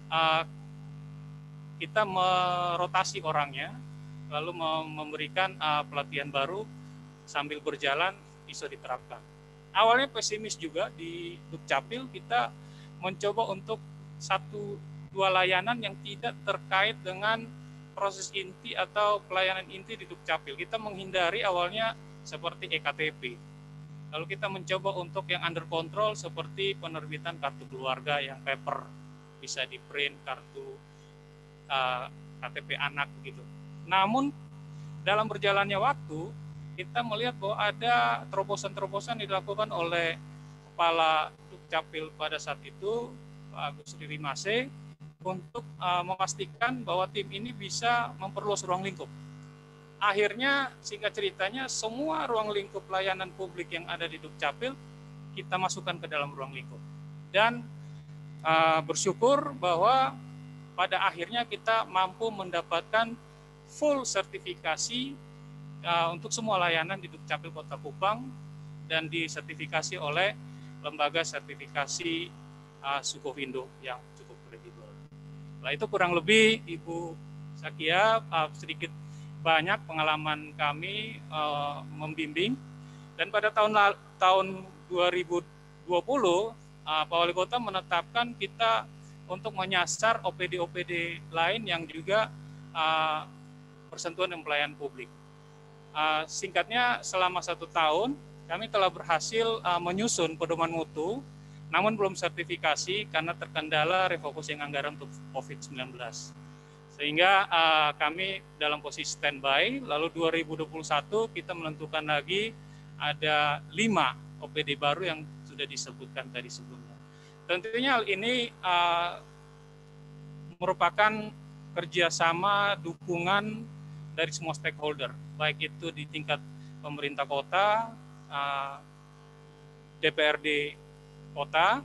[SPEAKER 10] kita merotasi orangnya, lalu memberikan pelatihan baru sambil berjalan bisa diterapkan. Awalnya pesimis juga di Dukcapil, kita mencoba untuk satu dua layanan yang tidak terkait dengan proses inti atau pelayanan inti di Dukcapil. Kita menghindari awalnya seperti E K T P. Lalu kita mencoba untuk yang under control seperti penerbitan kartu keluarga yang paper, bisa di print kartu uh, K T P anak begitu. Namun dalam berjalannya waktu kita melihat bahwa ada terobosan-terobosan dilakukan oleh Kepala Dukcapil pada saat itu, Pak Agus Ririmase, untuk uh, memastikan bahwa tim ini bisa memperluas ruang lingkup. Akhirnya, singkat ceritanya, semua ruang lingkup layanan publik yang ada di Dukcapil kita masukkan ke dalam ruang lingkup. Dan uh, bersyukur bahwa pada akhirnya kita mampu mendapatkan full sertifikasi uh, untuk semua layanan di Dukcapil Kota Kupang dan disertifikasi oleh lembaga sertifikasi uh, Sukovindo yang cukup kredibel. Nah, itu kurang lebih Ibu Sakia, uh, sedikit banyak pengalaman kami uh, membimbing. Dan pada tahun tahun dua ribu dua puluh uh, Pak Wali Kota menetapkan kita untuk menyasar O P D-O P D lain yang juga uh, bersentuhan dengan pelayanan publik. Uh, singkatnya, selama satu tahun kami telah berhasil uh, menyusun pedoman mutu, namun belum sertifikasi karena terkendala refocusing anggaran untuk covid sembilan belas. Sehingga uh, kami dalam posisi standby, lalu dua ribu dua puluh satu kita menentukan lagi ada lima O P D baru yang sudah disebutkan tadi sebelumnya. Tentunya hal ini uh, merupakan kerjasama dukungan dari semua stakeholder, baik itu di tingkat pemerintah kota, uh, D P R D kota,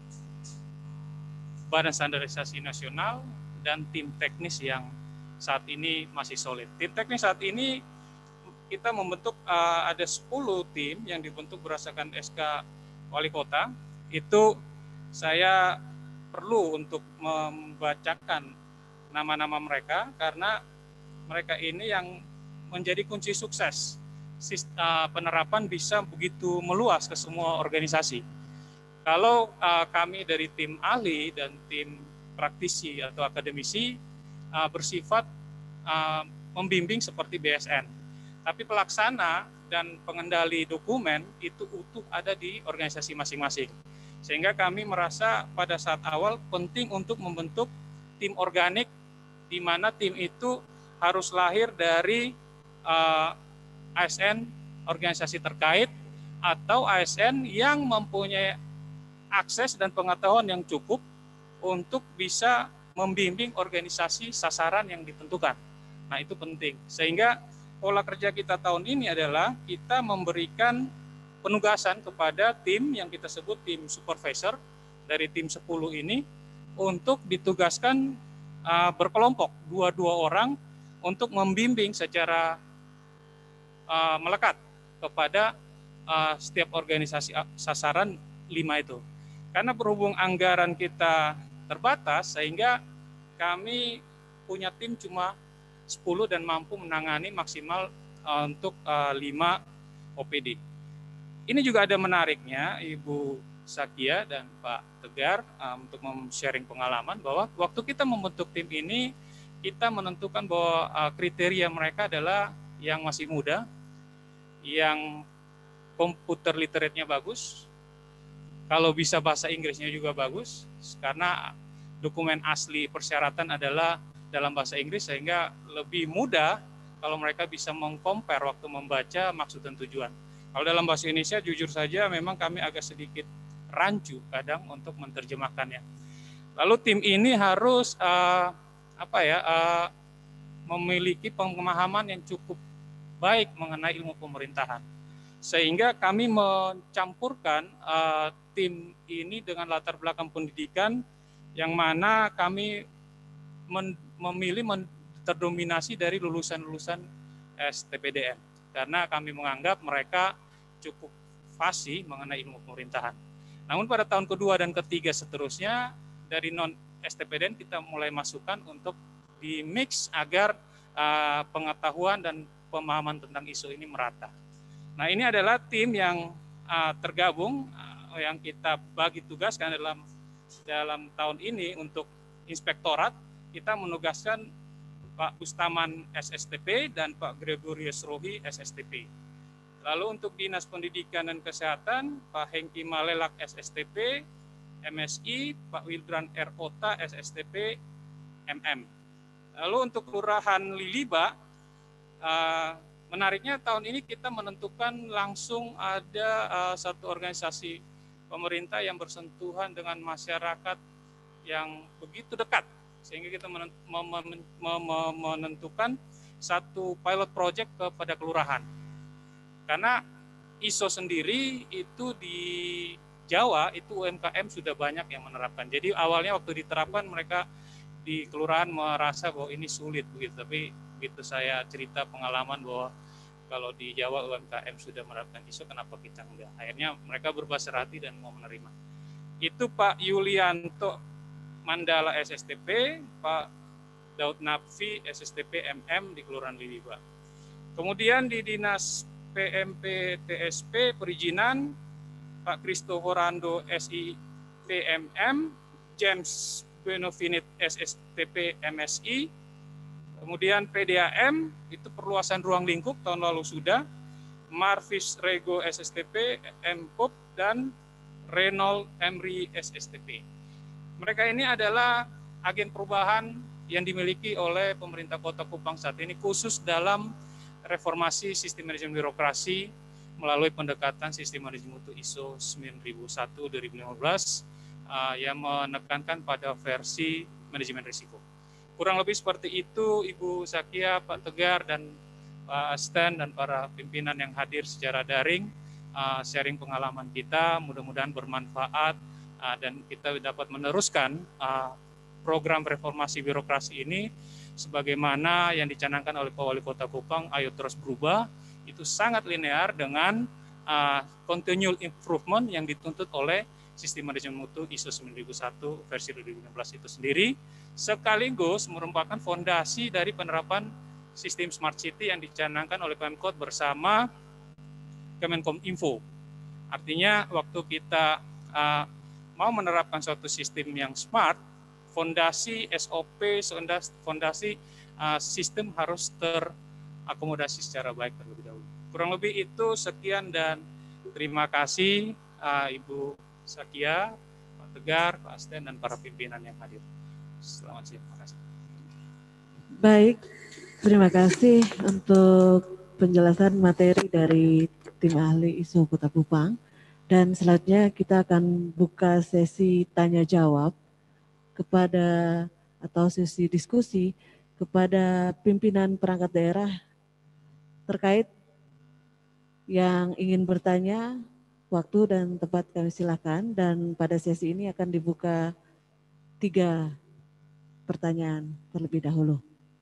[SPEAKER 10] Badan Standarisasi Nasional, dan tim teknis yang saat ini masih solid. Tim teknis saat ini kita membentuk uh, ada sepuluh tim yang dibentuk berdasarkan S K Wali Kota. Itu saya perlu untuk membacakan nama-nama mereka karena mereka ini yang menjadi kunci sukses. Penerapan bisa begitu meluas ke semua organisasi. Kalau uh, kami dari tim ahli dan tim praktisi atau akademisi uh, bersifat uh, membimbing seperti B S N, tapi pelaksana dan pengendali dokumen itu utuh ada di organisasi masing-masing. Sehingga kami merasa pada saat awal penting untuk membentuk tim organik, di mana tim itu harus lahir dari uh, A S N organisasi terkait atau A S N yang mempunyai akses dan pengetahuan yang cukup untuk bisa membimbing organisasi sasaran yang ditentukan. Nah, itu penting. Sehingga pola kerja kita tahun ini adalah kita memberikan penugasan kepada tim yang kita sebut tim supervisor dari tim sepuluh ini untuk ditugaskan uh, berkelompok dua-dua orang untuk membimbing secara uh, melekat kepada uh, setiap organisasi sasaran lima itu. Karena berhubung anggaran kita terbatas, sehingga kami punya tim cuma sepuluh dan mampu menangani maksimal uh, untuk uh, lima O P D. Ini juga ada menariknya, Ibu Sakia dan Pak Tegar, um, untuk sharing pengalaman bahwa waktu kita membentuk tim ini, kita menentukan bahwa uh, kriteria mereka adalah yang masih muda, yang komputer literate-nya bagus, kalau bisa bahasa Inggrisnya juga bagus, karena dokumen asli persyaratan adalah dalam bahasa Inggris, sehingga lebih mudah kalau mereka bisa mengcompare waktu membaca maksud dan tujuan. Kalau dalam bahasa Indonesia, jujur saja memang kami agak sedikit rancu kadang untuk menerjemahkannya. Lalu tim ini harus uh, apa ya uh, memiliki pemahaman yang cukup baik mengenai ilmu pemerintahan, sehingga kami mencampurkan uh, tim ini dengan latar belakang pendidikan yang mana kami men, memilih men, terdominasi dari lulusan-lulusan S T P D N, karena kami menganggap mereka cukup fasih mengenai ilmu pemerintahan. Namun pada tahun kedua dan ketiga seterusnya dari non S T P D N kita mulai masukkan untuk di mix agar uh, pengetahuan dan pemahaman tentang isu ini merata. Nah, ini adalah tim yang uh, tergabung uh, yang kita bagi tugaskan dalam dalam tahun ini. Untuk inspektorat kita menugaskan Pak Bustaman S S T P dan Pak Gregorius Rohi S S T P. Lalu untuk Dinas Pendidikan dan Kesehatan Pak Hengki Malelak S S T P M S I, Pak Wildran R. Ota S S T P M M. Lalu untuk Kelurahan Liliba, uh, menariknya tahun ini kita menentukan langsung ada uh, satu organisasi pemerintah yang bersentuhan dengan masyarakat yang begitu dekat, sehingga kita menentukan satu pilot project kepada kelurahan. Karena I S O sendiri itu di Jawa itu U M K M sudah banyak yang menerapkan. Jadi awalnya waktu diterapkan mereka di kelurahan merasa bahwa ini sulit begitu, tapi begitu saya cerita pengalaman bahwa kalau di Jawa U M K M sudah menerapkan I S O, kenapa kita enggak? Akhirnya mereka berbasar hati dan mau menerima. Itu Pak Yulianto Mandala S S T P, Pak Daud Naffi S S T P M M di Kelurahan Liliba. Kemudian di Dinas P M P T S P perizinan, Pak Cristoforando S I P M M, James Benofinit S S T P M S I, kemudian P D A M itu perluasan ruang lingkup tahun lalu sudah, Marvis Rego S S T P M P O P dan Reynold Emri S S T P. Mereka ini adalah agen perubahan yang dimiliki oleh pemerintah Kota Kupang saat ini khusus dalam reformasi sistem manajemen birokrasi melalui pendekatan sistem manajemen mutu I S O sembilan ribu satu dua ribu lima belas uh, yang menekankan pada versi manajemen risiko. Kurang lebih seperti itu, Ibu Sakia, Pak Tegar, dan Pak Astan, dan para pimpinan yang hadir secara daring, uh, sharing pengalaman kita, mudah-mudahan bermanfaat, uh, dan kita dapat meneruskan uh, program reformasi birokrasi ini sebagaimana yang dicanangkan oleh Pak Wali Kota Kupang, ayo terus berubah, itu sangat linear dengan uh, continual improvement yang dituntut oleh sistem manajemen mutu I S O sembilan ribu satu versi dua ribu lima belas itu sendiri, sekaligus merupakan fondasi dari penerapan sistem Smart City yang dicanangkan oleh Pemkot bersama Kemenkominfo. Artinya waktu kita uh, mau menerapkan suatu sistem yang smart, fondasi S O P, fondasi uh, sistem harus terakomodasi secara baik terlebih dahulu. Kurang lebih itu, sekian dan terima kasih uh, Ibu Sakia, Pak Tegar, Pak Asten, dan para pimpinan yang hadir. Selamat siang, terima kasih.
[SPEAKER 5] Baik, terima kasih untuk penjelasan materi dari tim ahli I S O Kota Kupang. Dan selanjutnya kita akan buka sesi tanya jawab kepada atau sesi diskusi kepada pimpinan perangkat daerah terkait yang ingin bertanya. Waktu dan tempat kami silakan, dan pada sesi ini akan dibuka tiga pertanyaan terlebih dahulu.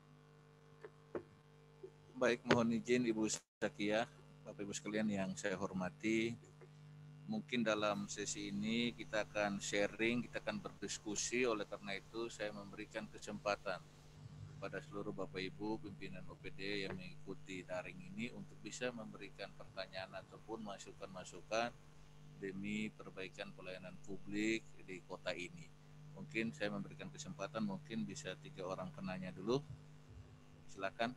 [SPEAKER 9] Baik, mohon izin Ibu Sakia, Bapak Ibu sekalian yang saya hormati. Mungkin dalam sesi ini kita akan sharing, kita akan berdiskusi, oleh karena itu saya memberikan kesempatan kepada seluruh Bapak Ibu pimpinan O P D yang mengikuti daring ini untuk bisa memberikan pertanyaan ataupun masukan-masukan demi perbaikan pelayanan publik di kota ini. Mungkin saya memberikan kesempatan, mungkin bisa tiga orang penanya dulu. Silakan.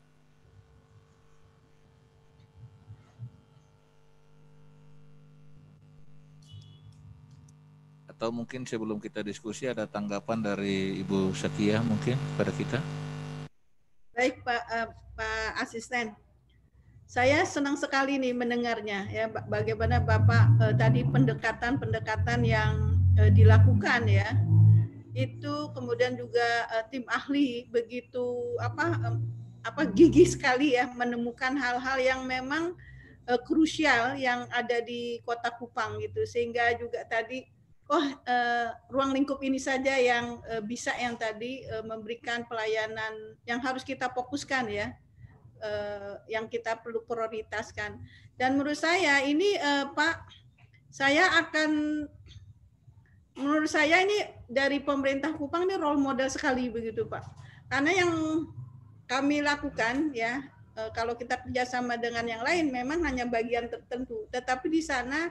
[SPEAKER 9] Atau mungkin sebelum kita diskusi ada tanggapan dari Ibu Sakia mungkin pada kita.
[SPEAKER 2] Baik Pak uh, Pak Asisten, saya senang sekali nih mendengarnya ya, bagaimana Bapak uh, tadi pendekatan-pendekatan yang uh, dilakukan ya, itu kemudian juga uh, tim ahli begitu apa um, apa gigih sekali ya menemukan hal-hal yang memang uh, krusial yang ada di Kota Kupang gitu, sehingga juga tadi oh eh, ruang lingkup ini saja yang eh, bisa yang tadi eh, memberikan pelayanan yang harus kita fokuskan ya, eh, yang kita perlu prioritaskan. Dan menurut saya ini eh, Pak, saya akan menurut saya ini dari pemerintah Kupang ini role model sekali begitu Pak. Karena yang kami lakukan ya, eh, kalau kita kerjasama dengan yang lain memang hanya bagian tertentu, tetapi di sana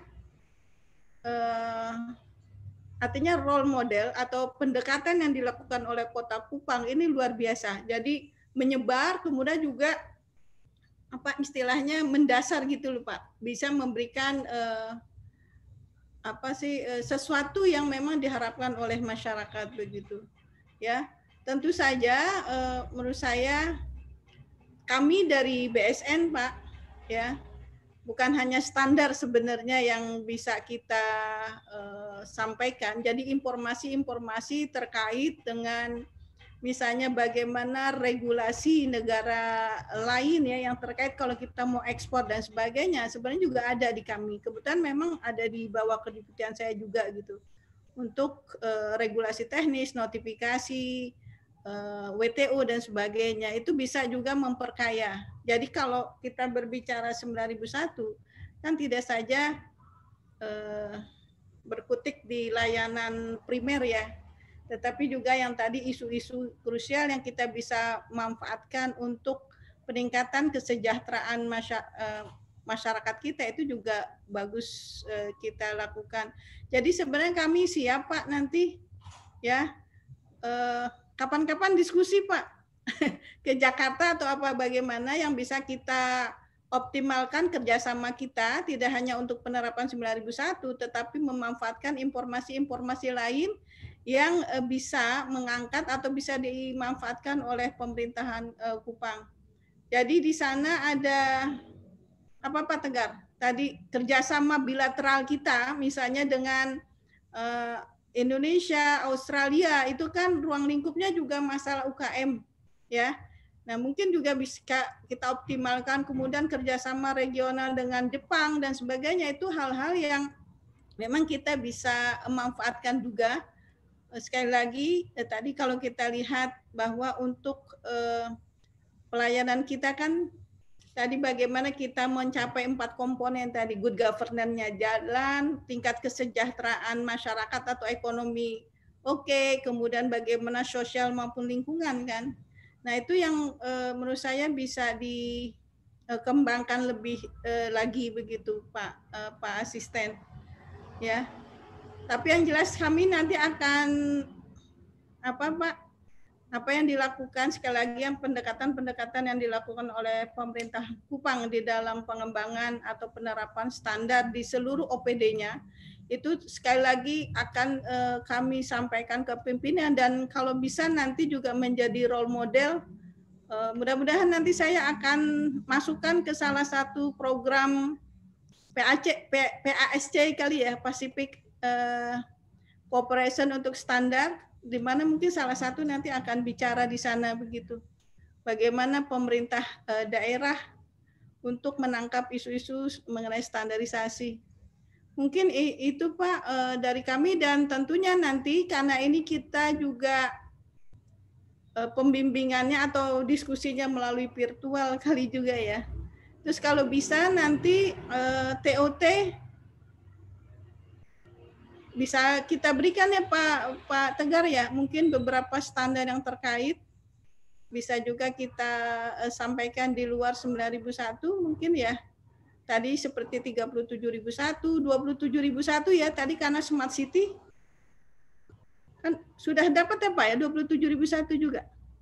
[SPEAKER 2] eh, artinya role model atau pendekatan yang dilakukan oleh Kota Kupang ini luar biasa. Jadi menyebar, kemudian juga apa istilahnya mendasar gitu loh Pak. Bisa memberikan eh, apa sih eh, sesuatu yang memang diharapkan oleh masyarakat begitu. Ya, tentu saja eh, menurut saya kami dari B S N Pak ya, bukan hanya standar sebenarnya yang bisa kita uh, sampaikan. Jadi informasi-informasi terkait dengan misalnya bagaimana regulasi negara lain ya yang terkait kalau kita mau ekspor dan sebagainya, sebenarnya juga ada di kami. Kebetulan memang ada di bawah kediputian saya juga gitu. Untuk uh, regulasi teknis, notifikasi, W T O dan sebagainya, itu bisa juga memperkaya. Jadi kalau kita berbicara sembilan ribu satu, kan tidak saja eh, berkutik di layanan primer ya, tetapi juga yang tadi isu-isu krusial yang kita bisa manfaatkan untuk peningkatan kesejahteraan masyarakat kita, itu juga bagus eh, kita lakukan. Jadi sebenarnya kami siap Pak nanti ya, eh, kapan-kapan diskusi Pak ke Jakarta atau apa bagaimana yang bisa kita optimalkan kerjasama kita, tidak hanya untuk penerapan sembilan ribu satu, tetapi memanfaatkan informasi-informasi lain yang bisa mengangkat atau bisa dimanfaatkan oleh pemerintahan Kupang. Jadi di sana ada apa Pak Tegar? Tadi kerjasama bilateral kita, misalnya dengan uh, Indonesia, Australia, itu kan ruang lingkupnya juga masalah U K M, ya. Nah, mungkin juga bisa kita optimalkan, kemudian kerjasama regional dengan Jepang dan sebagainya, itu hal-hal yang memang kita bisa manfaatkan juga. Sekali lagi, eh, tadi kalau kita lihat bahwa untuk eh, pelayanan kita kan, tadi bagaimana kita mencapai empat komponen tadi, good governance-nya jalan, tingkat kesejahteraan masyarakat atau ekonomi oke, kemudian bagaimana sosial maupun lingkungan kan. Nah, itu yang uh, menurut saya bisa dikembangkan lebih uh, lagi begitu, Pak uh, Pak Asisten. Ya. Tapi yang jelas kami nanti akan apa, Pak? Apa yang dilakukan sekali lagi yang pendekatan-pendekatan yang dilakukan oleh pemerintah Kupang di dalam pengembangan atau penerapan standar di seluruh O P D-nya itu sekali lagi akan eh, kami sampaikan ke pimpinan, dan kalau bisa nanti juga menjadi role model. Eh, mudah-mudahan nanti saya akan masukkan ke salah satu program P A C, P, P A S C kali ya, Pacific eh, Cooperation untuk standar, di mana mungkin salah satu nanti akan bicara di sana begitu. Bagaimana pemerintah eh, daerah untuk menangkap isu-isu mengenai standarisasi. Mungkin itu Pak eh, dari kami, dan tentunya nanti karena ini kita juga eh, pembimbingannya atau diskusinya melalui virtual kali juga ya. Terus kalau bisa nanti eh, T O T bisa kita berikan ya Pak Pak Tegar ya, mungkin beberapa standar yang terkait bisa juga kita uh, sampaikan di luar sembilan ribu satu mungkin ya. Tadi seperti tiga puluh tujuh ribu satu, dua puluh tujuh ribu satu ya tadi karena Smart City. Kan sudah dapat ya Pak ya dua puluh tujuh ribu satu juga.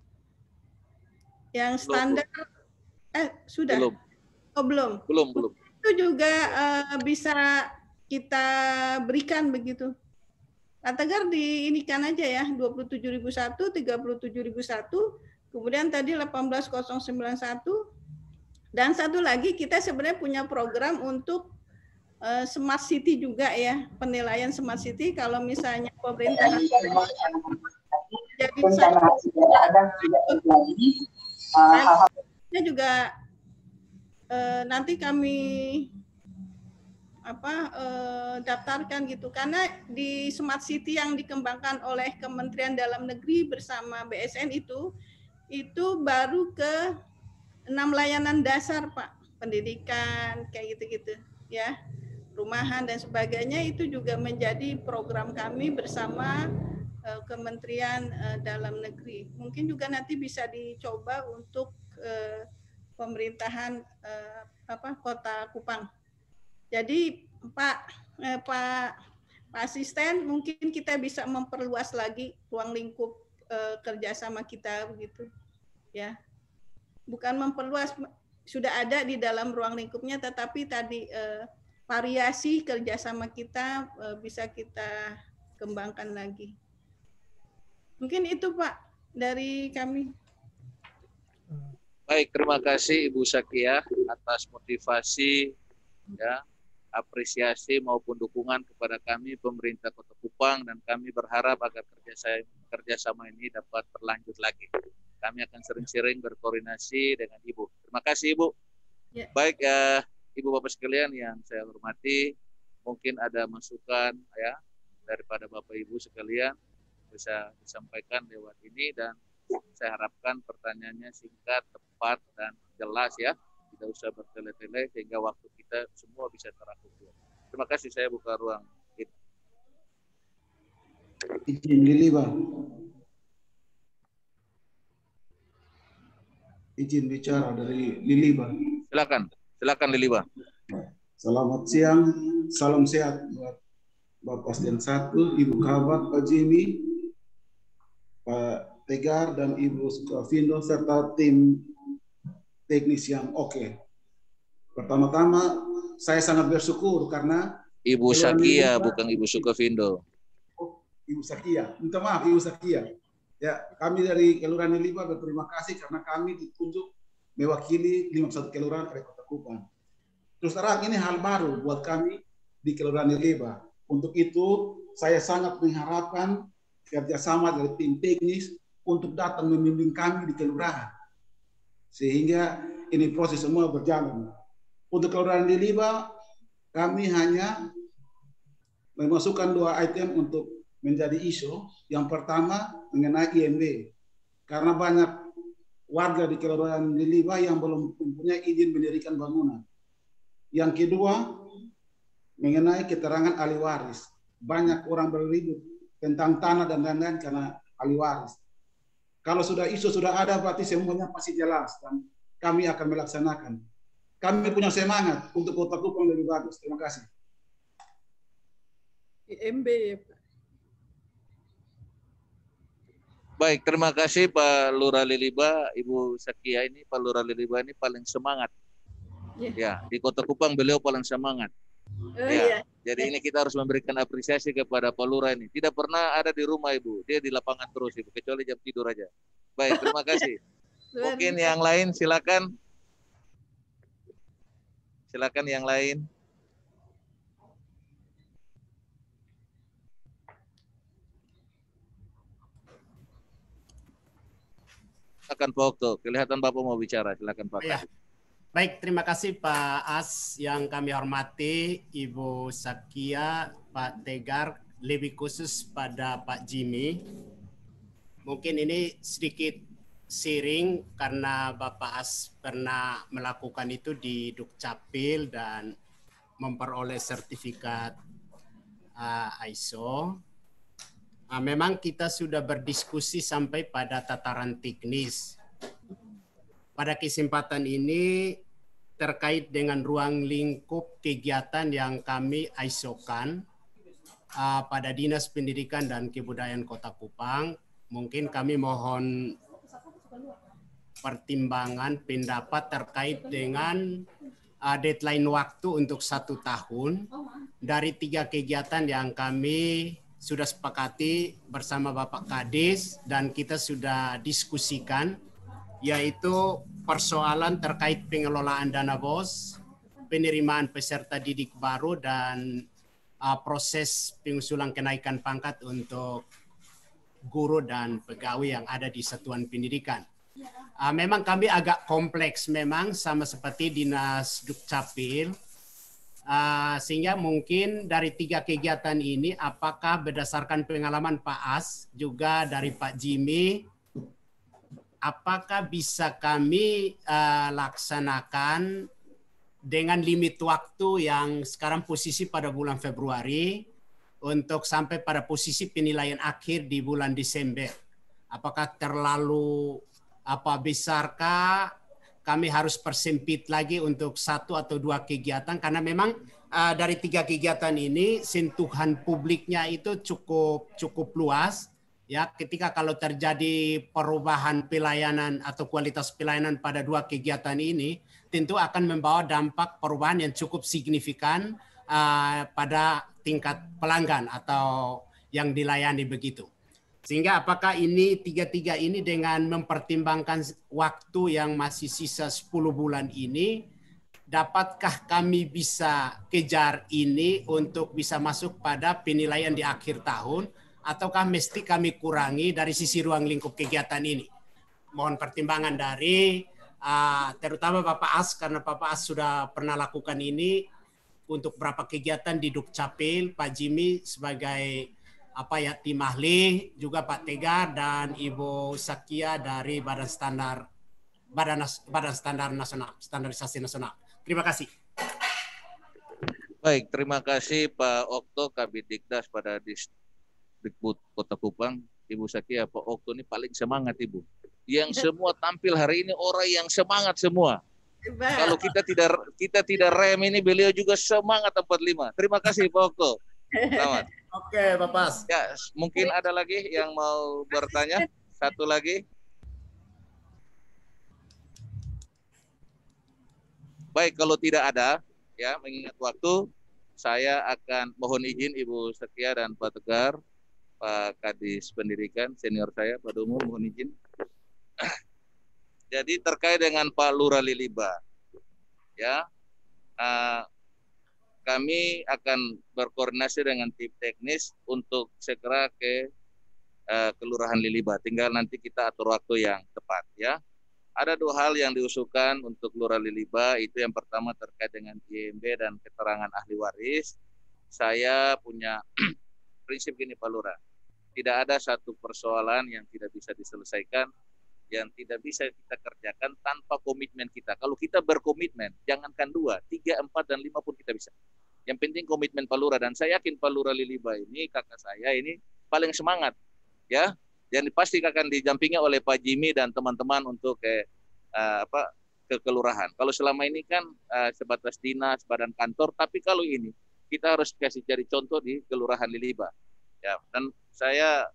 [SPEAKER 2] Yang standar eh sudah.
[SPEAKER 9] Belum.
[SPEAKER 2] Oh belum.
[SPEAKER 9] Belum, belum.
[SPEAKER 2] Itu juga uh, bisa kita berikan begitu. Pak Tegar di ini kan aja ya, dua puluh tujuh ribu satu, tiga puluh tujuh ribu satu, kemudian tadi delapan belas nol sembilan satu, dan satu lagi kita sebenarnya punya program untuk uh, Smart City juga ya, penilaian Smart City kalau misalnya pemerintah jadi saya juga uh, nanti kami apa eh, daftarkan gitu, karena di Smart City yang dikembangkan oleh Kementerian Dalam Negeri bersama B S N itu itu baru ke enam layanan dasar Pak, pendidikan kayak gitu-gitu ya, rumahan dan sebagainya, itu juga menjadi program kami bersama eh, Kementerian eh, Dalam Negeri. Mungkin juga nanti bisa dicoba untuk eh, pemerintahan eh, apa Kota Kupang. Jadi Pak eh, Pak Pak Asisten, mungkin kita bisa memperluas lagi ruang lingkup eh, kerjasama kita begitu, ya. Bukan memperluas, sudah ada di dalam ruang lingkupnya, tetapi tadi eh, variasi kerjasama kita eh, bisa kita kembangkan lagi. Mungkin itu Pak dari kami.
[SPEAKER 9] Baik, terima kasih Ibu Sakia atas motivasi ya, apresiasi maupun dukungan kepada kami pemerintah Kota Kupang, dan kami berharap agar kerjasama, kerjasama ini dapat berlanjut lagi. Kami akan sering-sering berkoordinasi dengan Ibu. Terima kasih Ibu.
[SPEAKER 2] Ya.
[SPEAKER 9] Baik ya, Ibu Bapak sekalian yang saya hormati, mungkin ada masukan ya daripada Bapak Ibu sekalian bisa disampaikan lewat ini, dan saya harapkan pertanyaannya singkat, tepat, dan jelas ya. Tidak usah bertele-tele sehingga waktu kita semua bisa terakomodir. Terima kasih, saya buka ruang.
[SPEAKER 11] Izin Lili, Bang. Izin bicara dari Lili, Bang.
[SPEAKER 9] Silakan, silakan Lili, Bang.
[SPEAKER 11] Selamat siang, salam sehat buat Bapak Asisten satu, Ibu Kabat, Pak Jimmy, Pak Tegar, dan Ibu Sukavindo, serta tim teknis yang oke. Okay. Pertama-tama saya sangat bersyukur karena
[SPEAKER 9] Ibu Sakia, bukan Ibu Sukavindo.
[SPEAKER 11] Oh, Ibu Sakia, minta maaf Ibu Sakia. Ya, kami dari Kelurahan Niliba berterima kasih karena kami ditunjuk mewakili lima puluh satu kelurahan dari Kota Kupang. Terus terang ini hal baru buat kami di Kelurahan Niliba. Untuk itu saya sangat mengharapkan kerjasama dari tim teknis untuk datang membimbing kami di kelurahan, sehingga ini proses semua berjalan. Untuk Kelurahan Niliba, kami hanya memasukkan dua item untuk menjadi isu. Yang pertama mengenai I M B, karena banyak warga di Kelurahan Niliba yang belum mempunyai izin mendirikan bangunan. Yang kedua mengenai keterangan ahli waris. Banyak orang berribut tentang tanah dan lain-lain karena ahli waris. Kalau sudah isu sudah ada, berarti semuanya pasti jelas dan kami akan melaksanakan. Kami punya semangat untuk Kota Kupang lebih bagus. Terima kasih.
[SPEAKER 2] I M B ya Pak.
[SPEAKER 9] Baik, terima kasih Pak Lurah Liliba, Ibu Sakia ini, Pak Lurah Liliba ini paling semangat.
[SPEAKER 2] Yeah.
[SPEAKER 9] Ya, di Kota Kupang beliau paling semangat.
[SPEAKER 2] Oh,
[SPEAKER 9] Ya,
[SPEAKER 2] iya.
[SPEAKER 9] jadi ini kita harus memberikan apresiasi kepada Pak Lurah ini. Tidak pernah ada di rumah Ibu, dia di lapangan terus Ibu, kecuali jam tidur aja. Baik, terima kasih. Mungkin yang lain silakan. Silakan yang lain. Akan Pak Okto, kelihatan Bapak mau bicara, silakan Pak.
[SPEAKER 3] Ya. Baik, terima kasih Pak As, yang kami hormati Ibu Sakia, Pak Tegar, lebih khusus pada Pak Jimmy. Mungkin ini sedikit sharing karena Bapak As pernah melakukan itu di Dukcapil dan memperoleh sertifikat uh, I S O. Uh, memang kita sudah berdiskusi sampai pada tataran teknis. Pada kesempatan ini terkait dengan ruang lingkup kegiatan yang kami I S O-kan uh, pada Dinas Pendidikan dan Kebudayaan Kota Kupang, mungkin kami mohon pertimbangan pendapat terkait dengan uh, deadline waktu untuk satu tahun dari tiga kegiatan yang kami sudah sepakati bersama Bapak Kadis dan kita sudah diskusikan, yaitu persoalan terkait pengelolaan dana B O S, penerimaan peserta didik baru, dan uh, proses pengusulan kenaikan pangkat untuk guru dan pegawai yang ada di satuan pendidikan. Uh, memang kami agak kompleks memang sama seperti Dinas Dukcapil, uh, sehingga mungkin dari tiga kegiatan ini apakah berdasarkan pengalaman Pak As, juga dari Pak Jimmy, apakah bisa kami uh, laksanakan dengan limit waktu yang sekarang posisi pada bulan Februari untuk sampai pada posisi penilaian akhir di bulan Desember. Apakah terlalu apa besarkah kami harus persempit lagi untuk satu atau dua kegiatan, karena memang uh, dari tiga kegiatan ini sentuhan publiknya itu cukup cukup luas. Ya, ketika kalau terjadi perubahan pelayanan atau kualitas pelayanan pada dua kegiatan ini, tentu akan membawa dampak perubahan yang cukup signifikan uh, pada tingkat pelanggan atau yang dilayani begitu. Sehingga apakah ini tiga-tiga ini dengan mempertimbangkan waktu yang masih sisa sepuluh bulan ini, dapatkah kami bisa kejar ini untuk bisa masuk pada penilaian di akhir tahun, ataukah mesti kami kurangi dari sisi ruang lingkup kegiatan ini? Mohon pertimbangan dari uh, terutama Bapak As, karena Bapak As sudah pernah lakukan ini untuk beberapa kegiatan di Dukcapil, Pak Jimmy sebagai apa ya tim ahli, juga Pak Tegar dan Ibu Sakia dari Badan Standar Badan Badan Standar Nasional, Standarisasi Nasional. Terima kasih.
[SPEAKER 9] Baik, terima kasih Pak Okto, Kabid Dikdas pada Dikbud Kota Kupang. Ibu Sakia, Pak Okto ini paling semangat Ibu. Yang semua tampil hari ini orang yang semangat semua. Kalau kita tidak kita tidak rem ini, beliau juga semangat empat puluh lima. Terima kasih Pak Okto. Selamat.
[SPEAKER 3] Oke, Bapak.
[SPEAKER 9] Ya, mungkin ada lagi yang mau bertanya? Satu lagi. Baik, kalau tidak ada, ya mengingat waktu, saya akan mohon izin Ibu Sakia dan Pak Tegar, Pak Kadis Pendidikan, senior saya, Pak Dumu, mohon izin. Jadi terkait dengan Pak Lurah Liliba, ya, uh, kami akan berkoordinasi dengan tim teknis untuk segera ke uh, Kelurahan Liliba. Tinggal nanti kita atur waktu yang tepat, ya. Ada dua hal yang diusulkan untuk Lurah Liliba, itu yang pertama terkait dengan I M B dan keterangan ahli waris. Saya punya prinsip gini Pak Lurah, tidak ada satu persoalan yang tidak bisa diselesaikan, yang tidak bisa kita kerjakan tanpa komitmen kita. Kalau kita berkomitmen, jangankan dua, tiga, empat, dan lima pun kita bisa. Yang penting komitmen Pak Lurah, dan saya yakin Pak Lurah Liliba ini, kakak saya ini paling semangat, ya. Dan pasti akan didampingi oleh Pak Jimmy dan teman-teman untuk ke uh, apa ke kelurahan. Kalau selama ini kan uh, sebatas dinas, badan kantor, tapi kalau ini kita harus kasih cari contoh di Kelurahan Liliba. Ya, dan saya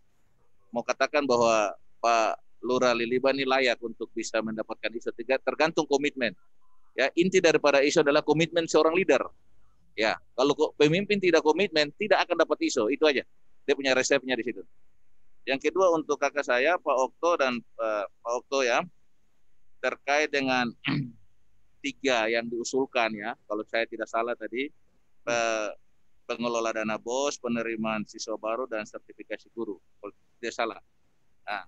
[SPEAKER 9] mau katakan bahwa Pak Lurah Liliba ini layak untuk bisa mendapatkan I S O. Tergantung komitmen. Ya, inti daripada I S O adalah komitmen seorang leader. Ya, kalau pemimpin tidak komitmen, tidak akan dapat I S O. Itu aja. Dia punya resepnya di situ. Yang kedua untuk kakak saya, Pak Okto dan uh, Pak Okto ya, terkait dengan tiga yang diusulkan ya, kalau saya tidak salah tadi, uh, pengelola dana bos, penerimaan siswa baru, dan sertifikasi guru. Kalau tidak salah. Nah,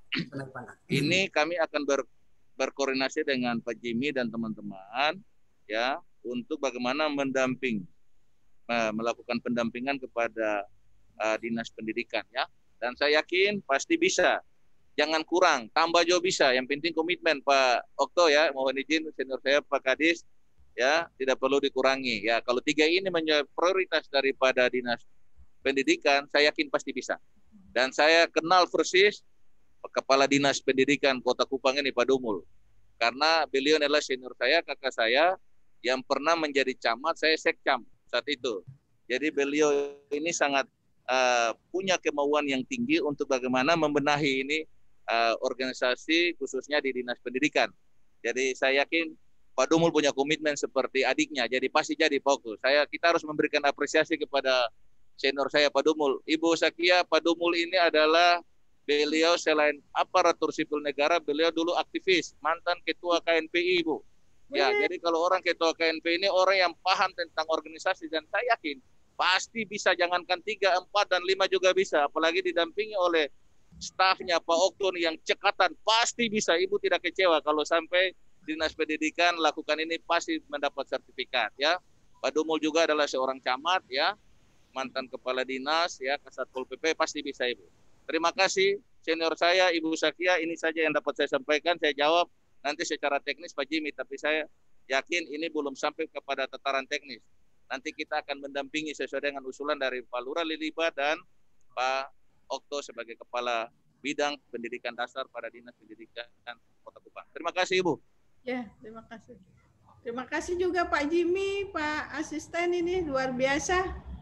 [SPEAKER 9] ini kami akan ber, berkoordinasi dengan Pak Jimmy dan teman-teman ya untuk bagaimana mendamping, uh, melakukan pendampingan kepada uh, dinas pendidikan ya. Dan saya yakin pasti bisa. Jangan kurang, tambah jauh bisa. Yang penting komitmen Pak Okto ya. Mohon izin senior saya Pak Kadis ya, tidak perlu dikurangi. Ya, kalau tiga ini menjadi prioritas daripada dinas pendidikan, saya yakin pasti bisa. Dan saya kenal persis Kepala Dinas Pendidikan Kota Kupang ini Pak Dumul. Karena beliau adalah senior saya, kakak saya yang pernah menjadi camat, saya sekcam saat itu. Jadi beliau ini sangat Uh, punya kemauan yang tinggi untuk bagaimana membenahi ini uh, organisasi khususnya di dinas pendidikan. Jadi saya yakin Pak Dumul punya komitmen seperti adiknya, jadi pasti jadi fokus. Saya kita harus memberikan apresiasi kepada senior saya Pak Dumul. Ibu Sakia, Pak Dumul ini adalah beliau selain aparatur sipil negara, beliau dulu aktivis, mantan ketua K N P I, Bu. Ya, jadi kalau orang ketua K N P I ini orang yang paham tentang organisasi, dan saya yakin pasti bisa, jangankan tiga, empat, dan lima juga bisa. Apalagi didampingi oleh stafnya Pak Okto yang cekatan, pasti bisa. Ibu tidak kecewa kalau sampai dinas pendidikan lakukan ini, pasti mendapat sertifikat ya. Pak Dumul juga adalah seorang camat ya, mantan kepala dinas ya, Kasat Pol P P, pasti bisa Ibu. Terima kasih senior saya Ibu Sakia, ini saja yang dapat saya sampaikan. Saya jawab nanti secara teknis Pak Jimmy, tapi saya yakin ini belum sampai kepada tataran teknis. Nanti kita akan mendampingi sesuai dengan usulan dari Pak Lurah Liliba dan Pak Okto sebagai Kepala Bidang Pendidikan Dasar pada Dinas Pendidikan Kota Kupang. Terima kasih Ibu.
[SPEAKER 2] Ya, terima kasih. Terima kasih juga Pak Jimmy, Pak Asisten, ini luar biasa.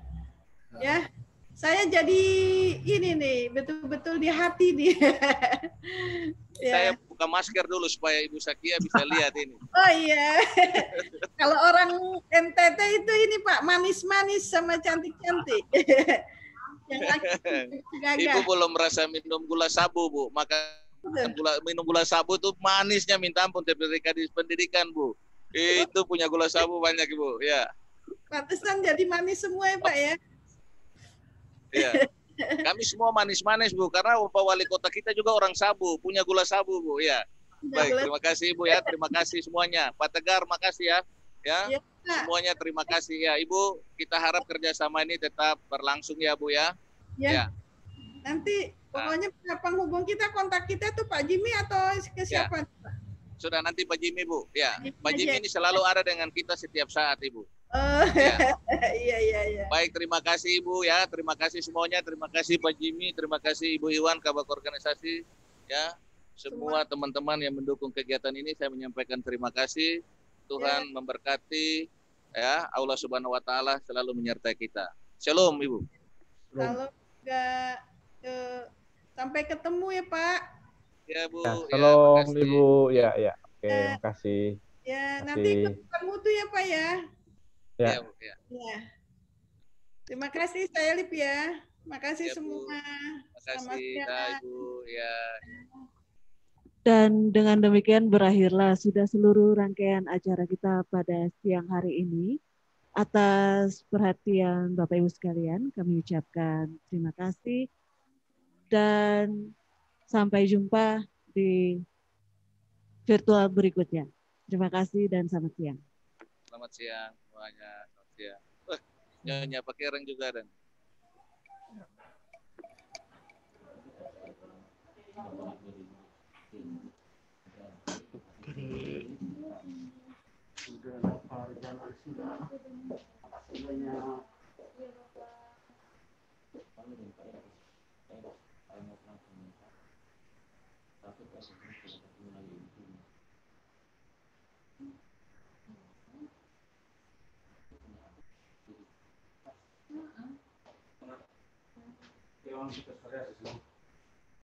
[SPEAKER 2] Ya, saya jadi ini nih, betul-betul di hati nih. Ya.
[SPEAKER 9] Saya buka masker dulu supaya Ibu Sakia bisa lihat ini.
[SPEAKER 2] Oh iya. Kalau orang N T T itu ini Pak, manis-manis sama cantik-cantik. Yang
[SPEAKER 9] Ibu belum merasa minum gula sabu, Bu. Maka gula, minum gula sabu itu manisnya minta ampun. Sertifikat di pendidikan, Bu. Itu punya gula sabu banyak, Ibu. Ya.
[SPEAKER 2] Pantesan jadi manis semua ya Pak ya.
[SPEAKER 9] Iya. Kami semua manis-manis Bu, karena Pak Wali Kota kita juga orang sabu, punya gula sabu Bu. Ya. Baik, terima kasih Ibu ya, terima kasih semuanya. Pak Tegar, makasih ya. Ya, semuanya terima kasih ya Ibu. Kita harap kerjasama ini tetap berlangsung ya Bu ya.
[SPEAKER 2] Ya. Ya. Nanti pokoknya nah. penghubung kita, kontak kita tuh Pak Jimmy atau ke siapa? Ya.
[SPEAKER 9] Sudah nanti Pak Jimmy Bu. Ya, Pak Jimmy ini selalu ada dengan kita setiap saat Ibu.
[SPEAKER 2] Oh,
[SPEAKER 9] ya.
[SPEAKER 2] iya, iya, iya.
[SPEAKER 9] Baik, terima kasih Ibu ya, terima kasih semuanya, terima kasih Pak Jimmy, terima kasih Ibu Iwan, Kabak Organisasi, ya, semua teman-teman yang mendukung kegiatan ini, saya menyampaikan terima kasih. Tuhan ya. memberkati, ya, Allah Subhanahu Wa Taala selalu menyertai kita. Shalom Ibu.
[SPEAKER 2] Kalau enggak, eh, sampai ketemu ya Pak.
[SPEAKER 9] Ya Bu.
[SPEAKER 7] Ya, shalom ya, Ibu, ya, ya, oke, ya. Makasih.
[SPEAKER 2] Ya, nanti ketemu tuh ya Pak ya.
[SPEAKER 7] Ya.
[SPEAKER 2] Ya. Ya. Terima kasih saya Lip ya. Makasih ya, semua.
[SPEAKER 9] Terima kasih Ibu ya.
[SPEAKER 5] Dan dengan demikian berakhirlah sudah seluruh rangkaian acara kita pada siang hari ini. Atas perhatian Bapak Ibu sekalian, kami ucapkan terima kasih dan sampai jumpa di virtual berikutnya. Terima kasih dan selamat siang.
[SPEAKER 9] Selamat siang semuanya. Selamat siang. Wah, nyonya pakai reng juga dan.
[SPEAKER 12] Sudah lapar jalan sudah. Semuanya. Yang kita